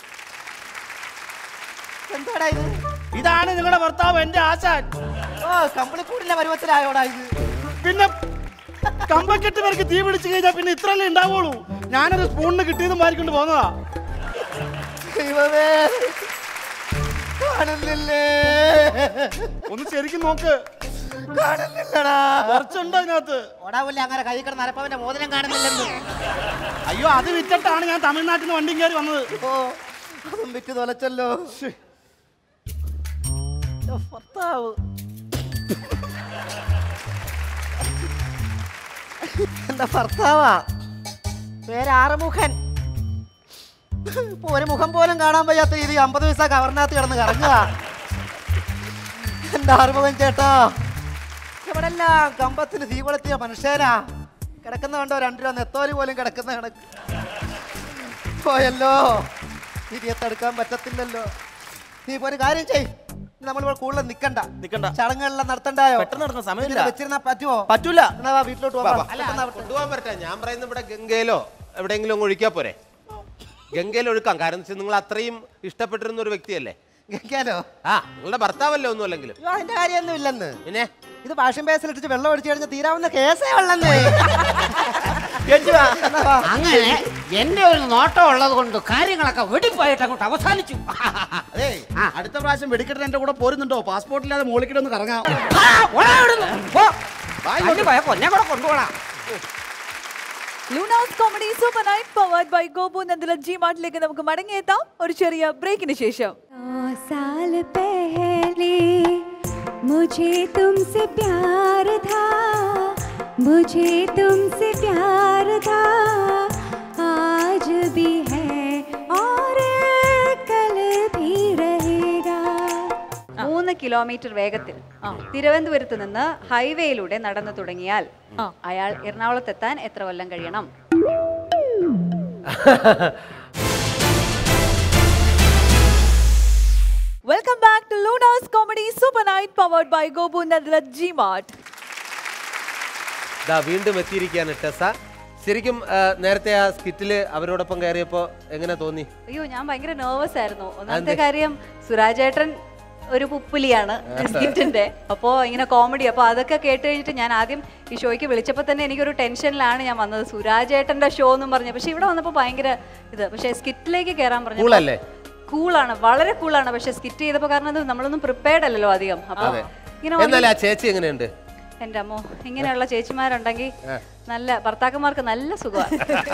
എന്താടാ ഇത്? ഇതാണ് നിങ്ങളുടെ ഭർത്താവ്, എന്റെ ആശാൻ. കമ്പിളിക്കൂടിലെ പരുവത്തിലായോടാ ഇത്? പിന്നെ കമ്പക്കെട്ട് പേർക്ക് തീ പിടിച്ചു കഴിഞ്ഞാൽ പിന്നെ ഇത്രല്ലേ ഉണ്ടാവുള്ളൂ. ഞാനൊരു സ്പൂണിന് കിട്ടിയതും മാറിക്കൊണ്ട് പോന്നതാ. കാണുന്നില്ലേ? ഒന്ന് ശരിക്കും നോക്ക്. കാണുന്നില്ലടാ. കുറച്ചുണ്ടോ അതിനകത്ത്? ഓടാവില്ല അങ്ങനെ കൈ കിടന്ന് അരപ്പവന്റെ മോതിരം കാണുന്നില്ലെന്ന്. അയ്യോ അത് വിറ്റിട്ടാണ് ഞാൻ തമിഴ്നാട്ടിൽ നിന്ന് വണ്ടിയും കയറി വന്നത്. അതും വിറ്റ് തൊലച്ചല്ലോ. ഭർത്താവ് എന്റെ ഭർത്താവാ, പേര് ആറുമുഖൻ. ഒരു മുഖം പോലും കാണാൻ വയ്യാത്ത രീതി 50 പൈസ കവറിനകത്ത് കിടന്ന് കറങ്ങുക. എന്റെ ആറുമുഖൻ ചേട്ടാ, ഇവിടെ എല്ലാം കമ്പത്തിന് തീ കൊളുത്തിയ മനുഷ്യരാ. കിടക്കുന്ന കണ്ടോ 2 രൂപ നെത്തോലി പോലും കിടക്കുന്ന കണക്ക് പോയല്ലോ. തിരിയെ തടുക്കാൻ പറ്റത്തില്ലല്ലോ. നീ ഇപ്പൊ ഒരു കാര്യം ചെയ്, നമ്മളിവിടെ കൂടുതൽ നിക്കണ്ട. ചടങ്ങുകളെല്ലാം നടത്തണ്ടായോ? പെട്ടെന്ന് നടന്ന സമയമില്ല. വെച്ചിരുന്നാ പറ്റുമോ? പറ്റൂല. എന്നാ വീട്ടിലോട്ട് കൊണ്ടുപോകാൻ പറ്റാ. ഞാൻ പറയുന്നത് ഇവിടെ ഗംഗയിലോ എവിടെയെങ്കിലും ഒഴിക്കാ പോരെ. ഗംഗയിൽ ഒഴുക്കാം. കാരണം വെച്ചാൽ നിങ്ങൾ അത്രയും ഇഷ്ടപ്പെട്ടിരുന്ന ഒരു വ്യക്തിയല്ലേ. ഗംഗയിലോ? ആ, നിങ്ങളുടെ ഭർത്താവല്ലേ ഒന്നും അല്ലെങ്കിലും. അയ്യോ, അതിന്റെ കാര്യമൊന്നും ഇല്ലെന്ന്. പിന്നെ ഇത് വാഷിംഗ് ബേസിലിട്ടിട്ട് വെള്ളം ഒഴിച്ചു കഴിഞ്ഞാൽ തീരാവുന്ന കേസേ ഉള്ളന്നേ. അങ്ങനെ എന്റെ ഒരു നോട്ടം ഉള്ളത് കൊണ്ട് കാര്യങ്ങളൊക്കെ വെടിപ്പായിട്ട് അങ്ങോട്ട് അവസാനിച്ചു. അതെ, അടുത്ത പ്രാവശ്യം വെടിക്കെട്ടിന് എന്റെ കൂടെ പോരുന്നുണ്ടോ? പാസ്പോർട്ടില്ലാതെ മോളിക്കിട്ടൊന്ന് കറങ്ങാം. പൊന്നെ കൂടെ കൊണ്ടുപോകാം. Luna's comedy super night powered by Gopu Nandila ജിമാർട്ടിലേക്ക് നമുക്ക് മടങ്ങിയെത്താം ഒരു ചെറിയ ബ്രേക്കിന് ശേഷം. 9 साल पहले मुझे तुमसे प्यार था, मुझे तुमसे प्यार था, आज भी है और कल भी रहेगा. 3 കിലോമീറ്റർ വേഗത്തിൽ തിരുവനന്തപുരത്ത് നിന്ന് ഹൈവേയിലൂടെ നടന്നു തുടങ്ങിയാൽ അയാൾ എറണാകുളത്തെത്താൻ എത്ര കൊല്ലം കഴിയണം? Welcome back to Luna's comedy super night powered by Gopu Nandila G Mart. വീണ്ടും എത്തിയിരിക്കുകയാണ് ടെസ. ശരിക്കും നേരത്തെ ആ സ്കിറ്റില് അവരോടൊപ്പം കയറിയപ്പോ എങ്ങനെ തോന്നി? അയ്യോ, ഞാൻ ഭയങ്കര നെർവസ് ആയിരുന്നു. ഒന്നാമത്തെ കാര്യം സുരാജേട്ടൻ ഒരു പുപ്പുലിയാണ് സ്കിറ്റിന്റെ. അപ്പോൾ ഇങ്ങനെ കോമഡി, അപ്പോൾ അതൊക്കെ കേട്ട് കഴിഞ്ഞിട്ട് ഞാൻ ആദ്യം ഈ ഷോയ്ക്ക് വിളിച്ചപ്പോൾ തന്നെ എനിക്കൊരു ടെൻഷനിലാണ് ഞാൻ വന്നത്, സുരാജേട്ടന്റെ ഷോ എന്നും പറഞ്ഞു. പക്ഷെ ഇവിടെ വന്നപ്പോൾ ഭയങ്കര ഇത്. പക്ഷെ സ്കിറ്റിലേക്ക് കയറാൻ പറഞ്ഞു കൂളാണ്, വളരെ കൂളാണ്. പക്ഷെ സ്കിറ്റ് ചെയ്തപ്പോൾ കാരണം നമ്മളൊന്നും പ്രിപ്പയർഡ് അല്ലല്ലോ അധികം. അപ്പൊ ഇങ്ങനെ ചേച്ചി എങ്ങനെയുണ്ട്? എന്റെ അമ്മോ, ഇങ്ങനെയുള്ള ചേച്ചിമാരുണ്ടെങ്കിൽ നല്ല ഭർത്താക്കന്മാർക്ക് നല്ല സുഖമാണ്.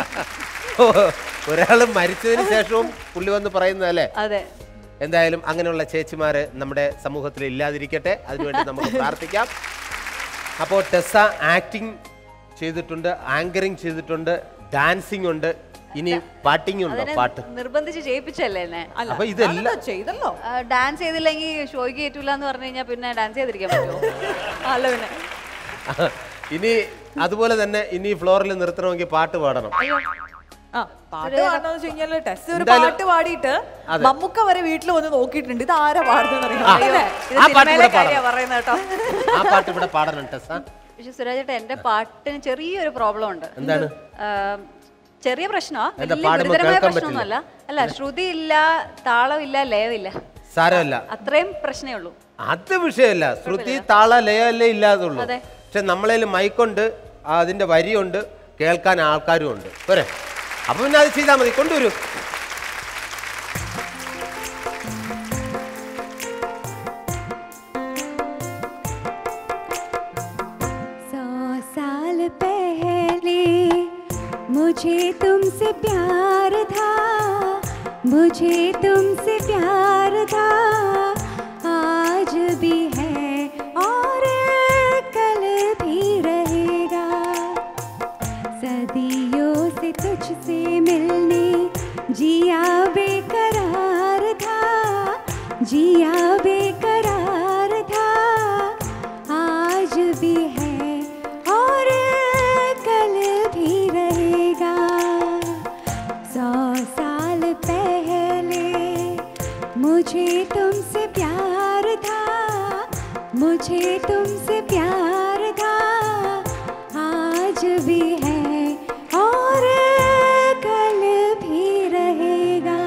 ഒരാള് മരിച്ചതിന് ശേഷവും പുള്ളി വന്ന് പറയുന്നതല്ലേ? അതെ. എന്തായാലും അങ്ങനെയുള്ള ചേച്ചിമാര് നമ്മുടെ സമൂഹത്തിൽ ഇല്ലാതിരിക്കട്ടെ, അതിനുവേണ്ടി നമുക്ക് പ്രാർത്ഥിക്കാം. അപ്പോൾ ടെസ ആക്ടിങ് ചെയ്തിട്ടുണ്ട്, ആങ്കറിങ് ചെയ്തിട്ടുണ്ട്, ഡാൻസിങ് ഉണ്ട്, ഇനി പാട്ടിങ് ഉണ്ടോ? പാട്ട് നിർബന്ധിച്ച് ചെയ്യിപ്പിച്ചല്ലേ എന്നെ? അപ്പൊ ഇതെല്ലാം ചെയ്തല്ലോ. ഡാൻസ് ചെയ്തില്ലെങ്കിൽ ഷോയ്ക്ക് കയറ്റൂല എന്ന് പറഞ്ഞു കഴിഞ്ഞാൽ പിന്നെ ഡാൻസ് ചെയ്തിരിക്കാൻ പറ്റുമോ? അല്ല പിന്നെ ഇനി അതുപോലെ തന്നെ ഇനി ഫ്ലോറിൽ നിർത്തണമെങ്കിൽ പാട്ട് പാടണം. പാട്ട് പാടണമെന്ന് വെച്ച് കഴിഞ്ഞാല് ടെസ്റ്റ് ഒരു പാട്ട് പാടിയിട്ട് മമ്മൂക്ക വരെ വീട്ടിൽ വന്ന് നോക്കിയിട്ടുണ്ട്, ഇത് ആരാ പാടുന്നത്. ആ പാട്ട് ഇവിടെ പാടണം ടെസ. പക്ഷെ സുരാജേട്ടാ, എന്റെ പാട്ടിന് ചെറിയൊരു പ്രോബ്ലം ഉണ്ട്. എന്താണ്? ചെറിയ പ്രശ്നമാ, ഗുരുതരമായ പ്രശ്നമൊന്നുമല്ല. അല്ല, ശ്രുതി ഇല്ല, താളമില്ല, ലയമില്ല. സാരമല്ല, അത്രയും പ്രശ്നമേ ഉള്ളൂ. അത് വിഷയമല്ല. ശ്രുതി താള ലയല്ലേ ഇല്ലാതുള്ളൂ. പക്ഷെ നമ്മളതിൽ മൈക്കുണ്ട്, അതിന്റെ വരിയുണ്ട്, കേൾക്കാൻ ആൾക്കാരും ഉണ്ട്. പോരെ? അപ്പൊ പിന്നെ അത് ചെയ്താൽ മതി. കൊണ്ടുവരൂ. मुझे तुमसे प्यार था, मुझे तुमसे प्यार था, आज भी है और कल भी रहेगा. सदियों से तुझसे मिलने जिया बेकरार था, जिया बेकरार था, आज भी है और कल भी रहेगा. 100 साल पहले मुझे तुमसे प्यार था, मुझे तुमसे प्यार था, आज भी है और कल भी रहेगा.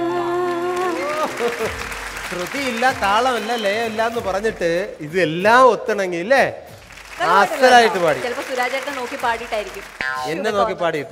ശ്രുതി ഇല്ല, താളമില്ല, ലയമില്ല എന്ന് പറഞ്ഞിട്ട് ഇതെല്ലാം ഒത്തണമെങ്കിൽ ഇല്ലേ അസലായിട്ട് പാടി. ചിലപ്പോ സുരാജേട്ടൻ നോക്കി പാടിയിട്ടായിരിക്കും. എന്നെ നോക്കി പാടിയിട്ട്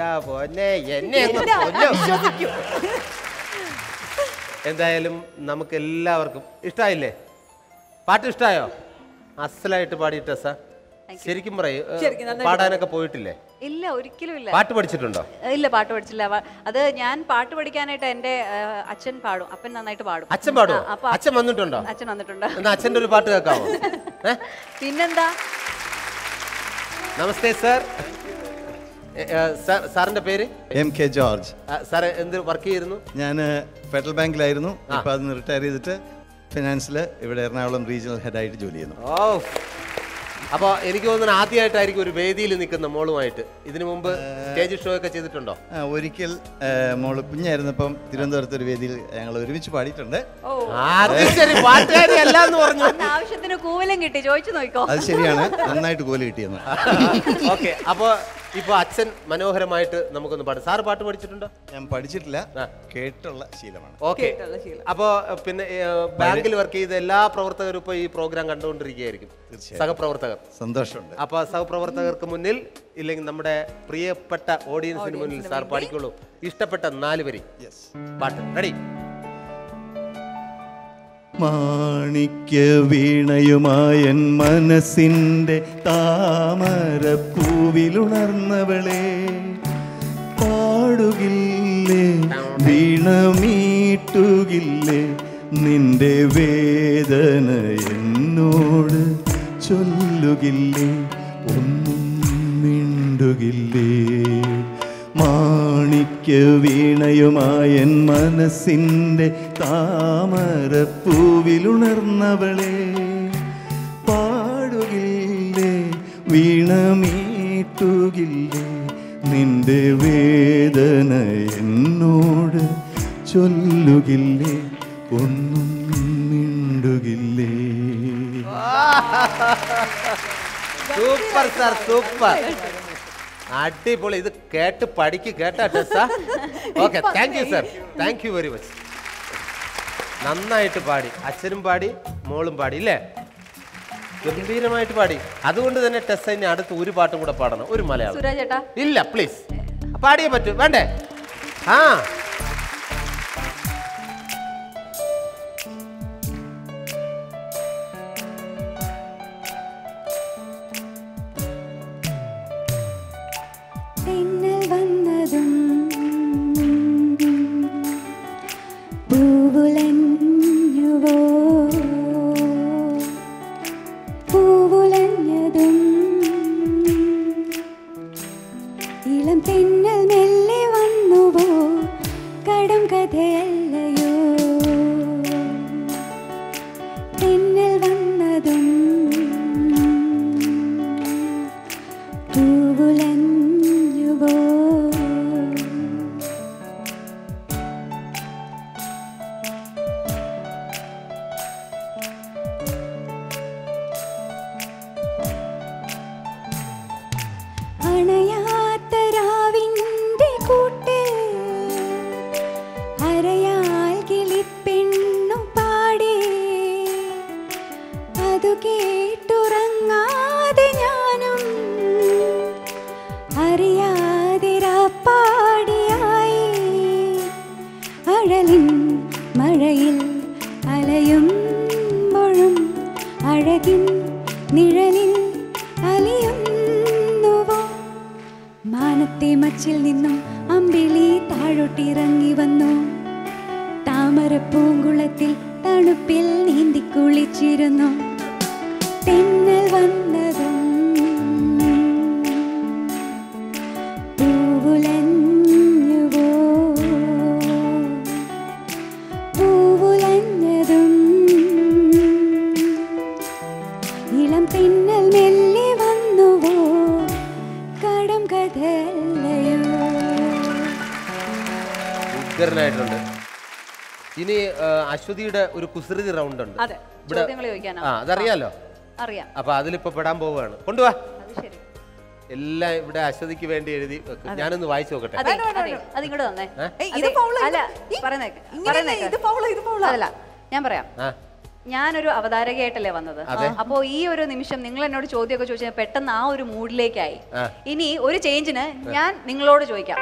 എന്തായാലും നമുക്ക് എല്ലാവർക്കും ഇഷ്ടായില്ലേ? പാട്ട് ഇഷ്ടായോ? അസലായിട്ട് പാടിയിട്ട് സാർ. ശരിക്കും പറയൂ, പാടാനൊക്കെ പോയിട്ടില്ലേ? ഇല്ല, ഒരിക്കലും ഇല്ല. പാട്ട് പഠിച്ചിട്ടുണ്ടോ? ഇല്ല, പാട്ട് പഠിച്ചില്ല. അത് ഞാൻ പാട്ട് പഠിക്കാനായിട്ട് എന്റെ അച്ഛൻ പാടും. അപ്പൻ നന്നായിട്ട് പാടും. അച്ഛൻ പാടും? അച്ഛൻ വന്നിട്ടുണ്ടോ? അച്ഛൻ വന്നിട്ടുണ്ട്. എന്നാ അച്ഛൻ്റെ ഒരു പാട്ട് കേൾക്കാമോ? പിന്നെന്താ? നമസ്തേ സാർ. സാറിന്റെ പേര്? MK George. സാറ് എന്ത് വർക്ക് ചെയ്യുന്നു? ഞാൻ ഫെഡറൽ ബാങ്കിലായിരുന്നു. ഇപ്പം അതിന് റിട്ടയർ ചെയ്തിട്ട് ഫിനാൻസിൽ ഇവിടെ എറണാകുളം റീജിയണൽ ഹെഡായിട്ട് ജോലി ചെയ്യുന്നു. ഓ, അപ്പോൾ എനിക്ക് തോന്നുന്നു ആദ്യമായിട്ടായിരിക്കും ഒരു വേദിയിൽ നിൽക്കുന്ന മോളുമായിട്ട്. ഇതിനു മുമ്പ് സ്റ്റേജ് ഷോ ഒക്കെ ചെയ്തിട്ടുണ്ടോ? ഒരിക്കൽ മോള് കുഞ്ഞായിരുന്നപ്പം തിരുവനന്തപുരത്ത് ഒരു വേദിയിൽ ഞങ്ങൾ ഒരുമിച്ച് പാടിയിട്ടുണ്ട്. ആവശ്യത്തിന് കൂവലും കിട്ടി, ചോദിച്ചു നോക്കോ. അത് ശരിയാണ്, നന്നായിട്ട് കോല് കിട്ടിയെന്ന്. ഓക്കെ, അപ്പോൾ ഇപ്പൊ അച്ഛൻ മനോഹരമായിട്ട് നമുക്കൊന്ന് പാടും. സാറ് പാട്ട് പഠിച്ചിട്ടുണ്ടോ? ഞാൻ പഠിച്ചിട്ടില്ല, കേട്ടുള്ള ശീലമാണ്. ഓക്കെ. അപ്പോ പിന്നെ ബാങ്കിൽ വർക്ക് ചെയ്ത എല്ലാ പ്രവർത്തകരും ഇപ്പൊ ഈ പ്രോഗ്രാം കണ്ടുകൊണ്ടിരിക്കുകയായിരിക്കും, സഹപ്രവർത്തകർ. സന്തോഷമുണ്ട്. അപ്പൊ സഹപ്രവർത്തകർക്ക് മുന്നിൽ ഇല്ലെങ്കിൽ നമ്മുടെ പ്രിയപ്പെട്ട ഓഡിയൻസിന് മുന്നിൽ സാർ പാടിക്കോളൂ ഇഷ്ടപ്പെട്ട 4 വരി പാട്ട്. റെഡി? മാണിക്യ വീണയുമായൻ മനസ്സിൻ്റെ താമരപ്പൂവിലുണർന്നവളെ, പാടുകില്ലേ വീണമീട്ടുകില്ലേ, നിന്റെ വേദന എന്നോട് ചൊല്ലുകില്ലേ, ഒന്നും മിണ്ടുകില്ലേ. മാണിക്യ വീണയുമായൻ മനസ്സിൻ്റെ താമരപ്പൂവിലുണർന്നവളെ, പാടുകില്ലേ വീണമീട്ടുകില്ലേ, നിന്റെ വേദന എന്നോട് ചൊല്ലുകില്ലേ, ഒന്നും മിണ്ടുകില്ലേ. സൂപ്പർ സാർ, സൂപ്പർ, അടിപൊളി. ഇത് കേട്ട് പഠിക്ക് കേട്ടാ Tessa. Okay, thank you sir, thank you very much. നന്നായിട്ട് പാടി, അച്ഛനും പാടി മോളും പാടി ഇല്ലേ, ഗംഭീരമായിട്ട് പാടി. അതുകൊണ്ട് തന്നെ ടെസ്സ ഇനി അടുത്ത് ഒരു പാട്ടും കൂടെ പാടണം, ഒരു മലയാളം. ഇല്ല പ്ലീസ്, പാടിയേ പറ്റൂ, വേണ്ടേ? ആ ഇനി അശ്വതിയുടെ ഒരു കുസൃതി റൗണ്ട് ഉണ്ട്. അതറിയാലോ? അപ്പൊ അതിലിപ്പോ പെടാൻ പോവുകയാണ്. കൊണ്ടുവാ എല്ലാം. ഇവിടെ അശ്വതിക്ക് വേണ്ടി എഴുതി വെക്കും. ഞാനൊന്ന് വായിച്ചു നോക്കട്ടെ. ഞാൻ പറയാം. ഞാനൊരു അവതാരകയായിട്ടല്ലേ വന്നത്. അപ്പോ ഈ ഒരു നിമിഷം നിങ്ങൾ എന്നോട് ചോദ്യമൊക്കെ ചോദിച്ചാൽ പെട്ടെന്ന് ആ ഒരു മൂഡിലേക്കായി. ഇനി ഒരു ചേഞ്ചിന് ഞാൻ നിങ്ങളോട് ചോദിക്കാം.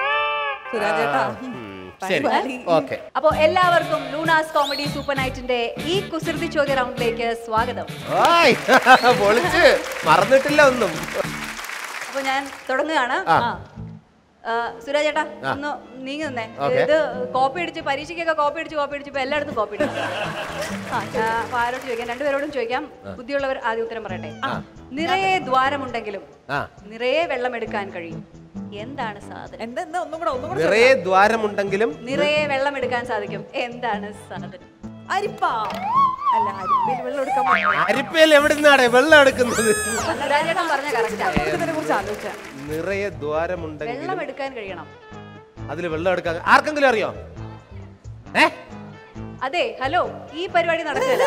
അപ്പോ എല്ലാവർക്കും ലൂണാസ് കോമഡി സൂപ്പർ നൈറ്റിന്റെ ഈ കുസൃതി ചോദ്യ റൗണ്ടിലേക്ക് സ്വാഗതം. മറന്നിട്ടില്ല ഒന്നും. അപ്പൊ ഞാൻ തുടങ്ങുകയാണ്. സുരാജ് ചേട്ടാ ഒന്ന് നീങ്ങി നിന്നേ. ഇത് കോപ്പി അടിച്ച് പരീക്ഷയ്ക്കൊക്കെ കോപ്പി അടിച്ച് എല്ലായിടത്തും കോപ്പി അടിച്ചു. അപ്പൊ ആരോട് ചോദിക്കാം? രണ്ടുപേരോടും ചോദിക്കാം. ബുദ്ധിയുള്ളവർ ആദ്യം ഉത്തരം പറയട്ടെ. നിറയെ ദ്വാരമുണ്ടെങ്കിലും നിറയെ വെള്ളം എടുക്കാൻ കഴിയും. എന്താണ് സാധനം? നിറയെ ദ്വാരമുണ്ടെങ്കിലും നിറയെ വെള്ളം എടുക്കാൻ സാധിക്കും. എന്താണ് സാധനം? അരിപ്പ. അല്ല, അരിപ്പയിൽ വെള്ളം എടുക്കാൻ. അരിപ്പയിൽ എവിടെ നിന്നാണ് വെള്ളം എടുക്കുന്നത്? പറഞ്ഞ കറക്റ്റാ. നിറയെ ദ്വാരമുണ്ടെങ്കിൽ വെള്ളം എടുക്കാൻ കഴിയണം. അതിൽ വെള്ളം എടുക്കാൻ ആർക്കെങ്കിലും അറിയോ? അതെ ഹലോ ഈ പരിപാടി നടക്കില്ല.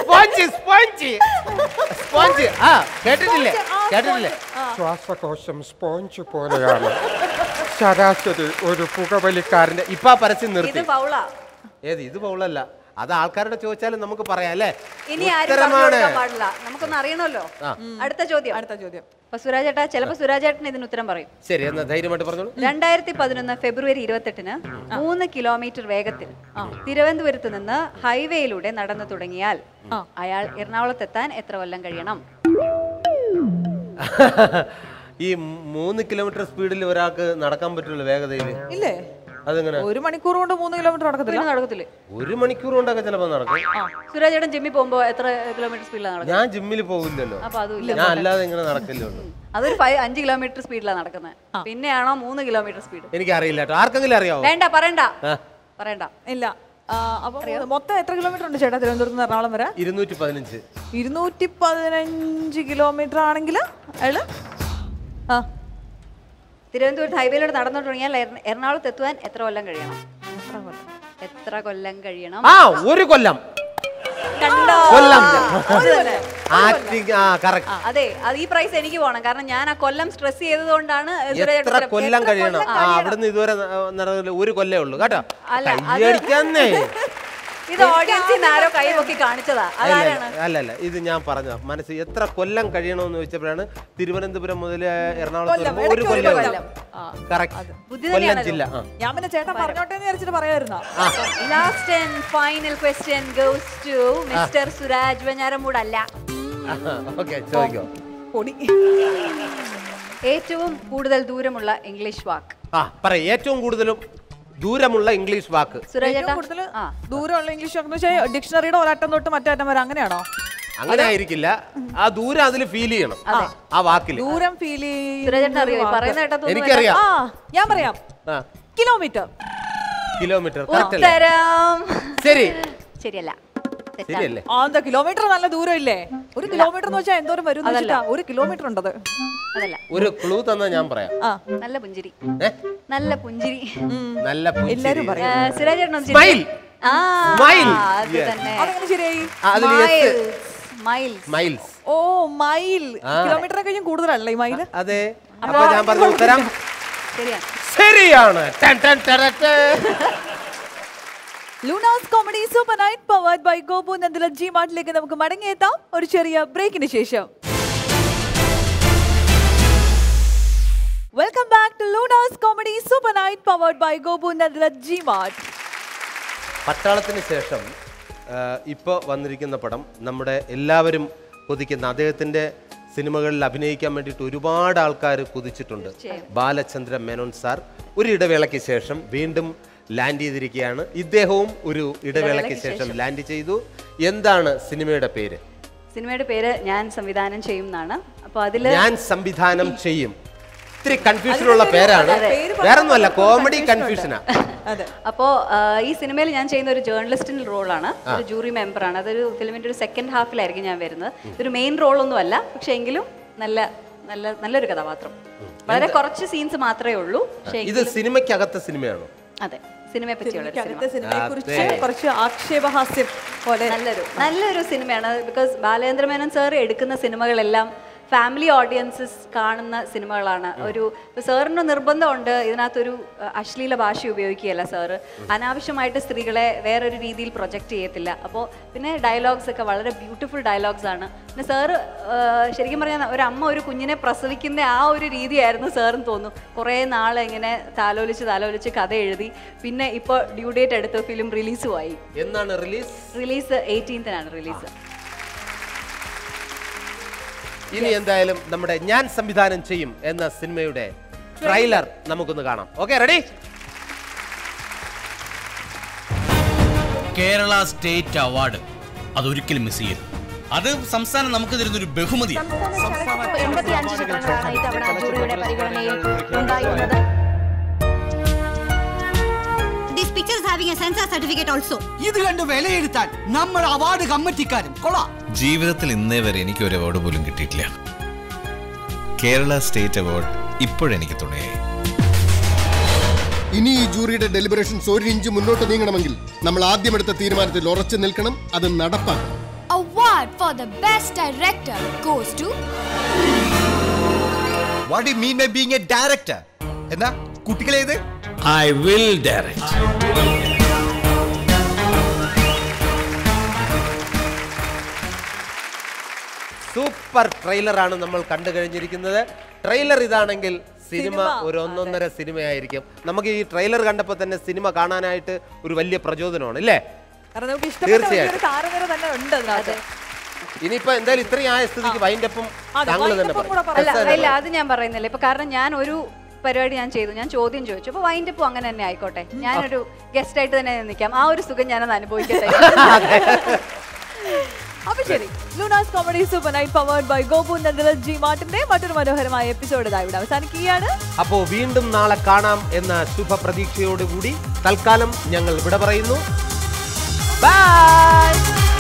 കേട്ടിട്ടില്ലേ? ശ്വാസകോശം സ്പോഞ്ച് പോലെയാണ്. ശരാശരി ഒരു പുകവലിക്കാരന്റെ ഇപ്പൊ പരസ്യം ഇത് നിർത്തി. ഫൗളാ. ഏത് ഇത് പൗളല്ല, അത് ആൾക്കാരുടെ ചോദിച്ചാലും നമുക്ക് പറയാം അല്ലേ? ഇനി ആരും പറഞ്ഞു കൊടുക്കാൻ പാടില്ല, നമുക്കൊന്ന് അറിയണമല്ലോ. അടുത്ത ചോദ്യം. അപ്പൊ സുരാജേട്ടാ ചിലപ്പോ സുരാജേട്ടൻ ഇതിന് ഉത്തരം പറയും. ശരി, എന്നാ ധൈര്യമായിട്ട് പറഞ്ഞോളൂ. 2011 ഫെബ്രുവരി 28 3 കിലോമീറ്റർ വേഗത്തിൽ തിരുവനന്തപുരത്ത് നിന്ന് ഹൈവേയിലൂടെ നടന്നു തുടങ്ങിയാൽ അയാൾ എറണാകുളത്തെത്താൻ എത്ര കൊല്ലം കഴിയണം? ഈ 3 കിലോമീറ്റർ സ്പീഡിൽ ഒരാൾക്ക് നടക്കാൻ പറ്റുള്ളൂ വേഗതയിൽ? ഇല്ലേ? അതെങ്ങനെ? 1 മണിക്കൂർ കൊണ്ട് 3 കിലോമീറ്റർ നടക്കത്തില്ല. 1 മണിക്കൂർ കൊണ്ടൊക്കെ ചിലപ്പോ നടക്കും. സുരാജേട്ടൻ ജിമ്മിൽ പോകുമ്പോ എത്ര കിലോമീറ്റർ സ്പീഡിലാണ് നടക്കുന്നത്? ഞാൻ ജിമ്മിൽ പോകില്ലല്ലോ, അപ്പൊ അതുമില്ല. ഞാൻ അല്ലാതെ ഇങ്ങനെ നടക്കില്ലോ. അതൊരു 5 കിലോമീറ്റർ സ്പീഡിലാണ് നടക്കുന്നത്. പിന്നെയാണോ 3 കിലോമീറ്റർ സ്പീഡ്? എനിക്കറിയില്ല കേട്ടോ. ആർക്കെങ്കിലും അറിയാവോ? വേണ്ട, പറയണ്ട. ഇല്ല. അപ്പൊ മൊത്തം എത്ര കിലോമീറ്റർ ഉണ്ട് ചേട്ടാ തിരുവനന്തപുരത്ത് നിന്ന് എറണാകുളം വരെ? 215. 215 കിലോമീറ്റർ ആണെങ്കിൽ അയാള് തിരുവനന്തപുരത്ത് ഹൈവേയിലൂടെ നടന്നു തുടങ്ങിയാൽ എറണാകുളത്ത് എത്തുവാൻ എത്ര കൊല്ലം കഴിയണം? എത്ര കൊല്ലം കഴിയണം? 1 കൊല്ലം. അതെ, അത് ഈ പ്രൈസ് എനിക്ക് പോകണം, കാരണം ഞാൻ ആ കൊല്ലം സ്ട്രെസ് ചെയ്തതുകൊണ്ടാണ്. എത്ര കൊല്ലം കഴിയണം? അവിടുന്ന് ഇതുവരെ 1 കൊല്ലേ ഉള്ളൂ കേട്ടോ. ഇത് ഓഡിയൻസിൽ നിന്ന് ആരോ കൈപൊക്കി കാണിച്ചതാ. അല്ലല്ല, ഇത് ഞാൻ പറഞ്ഞ മനസ്സിൽ എത്ര കൊല്ലം കഴിയണമെന്ന് ചോദിച്ചപ്പോഴാണ് തിരുവനന്തപുരം മുതൽ എറണാകുളത്ത് 1 കൊല്ലം. കൊല്ലം ജില്ല. ഞാൻ പിന്നെ ചേട്ടാ പറഞ്ഞോട്ടെ എന്ന് വിചാരിച്ചിട്ട് പറയായിരുന്നോ. Last and final question goes to mister Suraj Venjaramoodu. അല്ല, ചോദിക്കോ. ഏറ്റവും കൂടുതൽ ദൂരമുള്ള ഇംഗ്ലീഷ് വാക്ക് പറ. ഏറ്റവും കൂടുതലും ദൂരമുള്ള ഇംഗ്ലീഷ് വാക്ക്. ദൂരമുള്ള ഇംഗ്ലീഷ് വാക്ക് ഡിക്ഷണറിയുടെ ഒരറ്റം തൊട്ട് മറ്റേ അറ്റം വരെ അങ്ങനെയാണോ? അങ്ങനെ ആയിരിക്കില്ല, ആ ദൂരം അതിൽ ഫീൽ ചെയ്യണം ആ വാക്കിൽ. ദൂരം ഫീൽ എനിക്കറിയാം. ഞാൻ പറയാം. കിലോമീറ്റർ. ശരി. ശരിയല്ല. ശരിയല്ലേ? കിലോമീറ്റർ നല്ല ദൂരം ഇല്ലേ? 1 കിലോമീറ്റർ എന്ന് വെച്ചാൽ എന്തോരം വരും? 1 കിലോമീറ്റർ ഉണ്ടത്. അതല്ല. ഒരു ക്ലൂ തന്നാ ഞാൻ പറയാം. നല്ല പുഞ്ചിരി. നല്ല പുഞ്ചിരി. എല്ലാരും ഓ മൈൽ. കിലോമീറ്റർ കഴിഞ്ഞും കൂടുതലല്ലേ ഈ മൈൽ? അതെ. അപ്പൊ ഞാൻ പറഞ്ഞ ഉത്തരം ശരിയാണ്. Luna's comedy super night powered by Gopu Nandila G മാർട്ടിലേക്ക് നമുക്ക് മടങ്ങിയെത്താം ഒരു ചെറിയ ബ്രേക്കിന് ശേഷം. Welcome back to Luna's comedy super night powered by Gopu Nandila G Mart. പട്ടാളത്തിന് ശേഷം ഇപ്പോൾ വന്നിരിക്കുന്ന പടം നമ്മുടെ എല്ലാവരും കൊതിക്കുന്ന, അദ്ദേഹത്തിൻ്റെ സിനിമകളിൽ അഭിനയിക്കാൻ വേണ്ടിയിട്ട് ഒരുപാട് ആൾക്കാർ കൊതിച്ചിട്ടുണ്ട്. ബാലചന്ദ്ര മേനോൻ സാർ ഒരു ഇടവേളയ്ക്ക് ശേഷം വീണ്ടും ലാൻഡ് ചെയ്തിരിക്കുകയാണ്. ഇദ്ദേഹവും ഒരു ഇടവേളയ്ക്ക് ശേഷം ലാൻഡ് ചെയ്തു. എന്താണ് സിനിമയുടെ പേര്? സിനിമയുടെ പേര് ഞാൻ സംവിധാനം ചെയ്യും എന്നാണ്. അപ്പോൾ അതിൽ ഞാൻ സംവിധാനം ചെയ്യും. ഇത്തിരി കൺഫ്യൂഷനുള്ള പേരാണ്, വേറൊന്നുമല്ല, കോമഡി കൺഫ്യൂഷനാ. അപ്പോൾ ഈ സിനിമയിൽ ഞാൻ ചെയ്യുന്ന ഒരു ജേർണലിസ്റ്റിന്റെ റോളാണ്, ഒരു ജൂറി മെമ്പറാണ്. അതൊരു ഫിലിമിന്റെ ഒരു സെക്കൻഡ് ഹാഫിലായിരിക്കും ഞാൻ വരുന്നത്. ഇതൊരു മെയിൻ റോളൊന്നും അല്ല, പക്ഷെ എങ്കിലും നല്ലൊരു കഥാപാത്രം. വളരെ കുറച്ച് സീൻസ് മാത്രമേ ഉള്ളൂ. ഇത് സിനിമയ്ക്കകത്തെ സിനിമയാണോ? അതെ, സിനിമയെ പറ്റിയുള്ള കുറച്ച് ആക്ഷേപഹാസ്യം പോലെ നല്ലൊരു സിനിമയാണ്. ബിക്കോസ് ബാലചന്ദ്ര മേനോൻ സാർ എടുക്കുന്ന സിനിമകളെല്ലാം ഫാമിലി ഓഡിയൻസസ് കാണുന്ന സിനിമകളാണ്. ഒരു സാറിന് നിർബന്ധമുണ്ട് ഇതിനകത്തൊരു അശ്ലീല ഭാഷ ഉപയോഗിക്കുകയല്ല സാറ്. അനാവശ്യമായിട്ട് സ്ത്രീകളെ വേറൊരു രീതിയിൽ പ്രൊജക്റ്റ് ചെയ്യത്തില്ല. അപ്പോൾ പിന്നെ ഡയലോഗ്സ് ഒക്കെ വളരെ ബ്യൂട്ടിഫുൾ ഡയലോഗ്സ് ആണ്. പിന്നെ സാറ് ശരിക്കും പറഞ്ഞാൽ ഒരു അമ്മ ഒരു കുഞ്ഞിനെ പ്രസവിക്കുന്ന ആ ഒരു രീതിയായിരുന്നു സാറിന് തോന്നുന്നു. കുറേ നാൾ ഇങ്ങനെ താലോലിച്ച് കഥ എഴുതി. പിന്നെ ഇപ്പോൾ ഡ്യൂ ഡേറ്റ് എടുത്ത് ഫിലിം റിലീസുമായി. എന്നാണ് റിലീസ് 18-നാണ് റിലീസ്. ഇനി എന്തായാലും നമ്മുടെ ഞാൻ സംവിധാനം ചെയ്യും എന്ന സിനിമയുടെ ട്രെയിലർ നമുക്കൊന്ന് കാണാം. Okay, ready? Kerala state award അതൊരിക്കലും മിസ് ചെയ്യരുത്. അത് സംസ്ഥാനം നമുക്ക് തരുന്നൊരു ബഹുമതിയാണ്. ഇത് കണ്ട് വിലയിരുത്താൻ നമ്മൾ അവാർഡ് കമ്മിറ്റിക്കാരും കൊള്ളാം. ജീവിതത്തിൽ ഇന്നേ വരെ എനിക്ക് ഒരു അവാർഡ് പോലും കിട്ടിയിട്ടില്ല. കേരള സ്റ്റേറ്റ് അവാർഡ് ഇപ്പോഴെനിക്ക് തുണയായി. ഇനി ഈ ജൂറിയുടെ ഡെലിബറേഷൻസ് ഒരു ഇഞ്ച് മുന്നോട്ട് നീങ്ങണമെങ്കിൽ നമ്മൾ ആദ്യം എടുത്ത തീരുമാനത്തിൽ ഉറച്ചു നിൽക്കണം, അത് നടപ്പാക്കണം. Award for the best director goes to What do you mean by being a director? എന്താ കുട്ടികളെ ഇത്? I will direct. സൂപ്പർ ട്രെയിലറാണ് നമ്മൾ കണ്ടു കഴിഞ്ഞിരിക്കുന്നത്. ട്രെയിലർ ഇതാണെങ്കിൽ സിനിമ ഒരു ഒന്നൊന്നര സിനിമയായിരിക്കും. നമുക്ക് ഈ ട്രെയിലർ കണ്ടപ്പോൾ തന്നെ സിനിമ കാണാനായിട്ട് ഒരു വലിയ പ്രചോദനമാണ് അല്ലേ? തീർച്ചയായിട്ടും. ഇനിയിപ്പോ എന്തായാലും ഇത്രയും ആയ സ്ഥിതിക്ക് വൈൻഡപ്പും താങ്കൾ തന്നെ അല്ല അത് ഞാൻ പറയുന്നില്ല. ഇപ്പൊ കാരണം ഞാൻ ഒരു പരിപാടി ഞാൻ ചെയ്തു, ഞാൻ ചോദ്യം ചോദിച്ചു, അപ്പൊ വൈൻഡപ്പും അങ്ങനെ തന്നെ ആയിക്കോട്ടെ. ഞാനൊരു ഗസ്റ്റ് ആയിട്ട് തന്നെ നിൽക്കാം. ആ ഒരു സുഖം ഞാനത് അനുഭവിക്കട്ടെ. അപ്പൊ ശരി, Luna's comedy super night powered by Gopu Nandala G മാർട്ടിന്റെ മറ്റൊരു മനോഹരമായ എപ്പിസോഡ് ഇവിടെ അവസാനിക്കുകയാണ്. അപ്പോ വീണ്ടും നാളെ കാണാം എന്ന ശുഭപ്രതീക്ഷയോടുകൂടി തൽക്കാലം ഞങ്ങൾ ഇവിടെ പറയുന്നു ബൈ.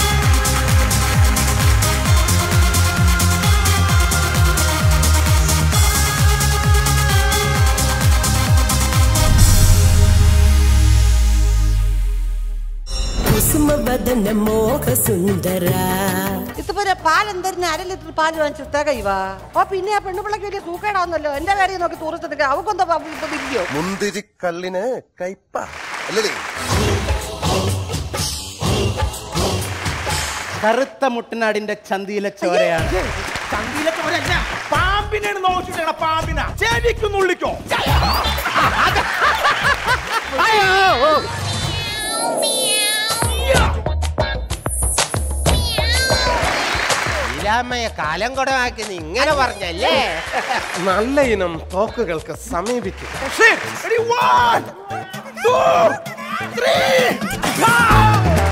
ഇതുപോലെ പാലെന്തരിന് 1/2 ലിറ്റർ പാല് വാങ്ങിച്ച് തികയുവാ. അപ്പൊ പിന്നെ ആ പെണ്ണുപിള്ളക്ക് വലിയ തൂക്കേടാവുന്നല്ലോ. എന്റെ കാര്യം നോക്കി ടൂറിസ്റ്റ് അവക്കൊന്താ ഇപ്പൊ വിരിയോ? മുന്തിരി കള്ളിന് കയ്പ അല്ലേ? കറുത്ത മുട്ടനാടിന്റെ ചന്തിയിലെ ചോരയാണ്. ചന്തിയിലെ ചോരയല്ല, പാമ്പിനെയാണ് നോക്കിട്ടാ. പാമ്പിനാ ചെവിക്കുന്നുള്ളിക്കോ. കാലം കൊടമാക്കി ഇങ്ങനെ പറഞ്ഞല്ലേ? നല്ല ഇനം തോക്കുകൾക്ക് സമീപിക്കും. 1, 2, 3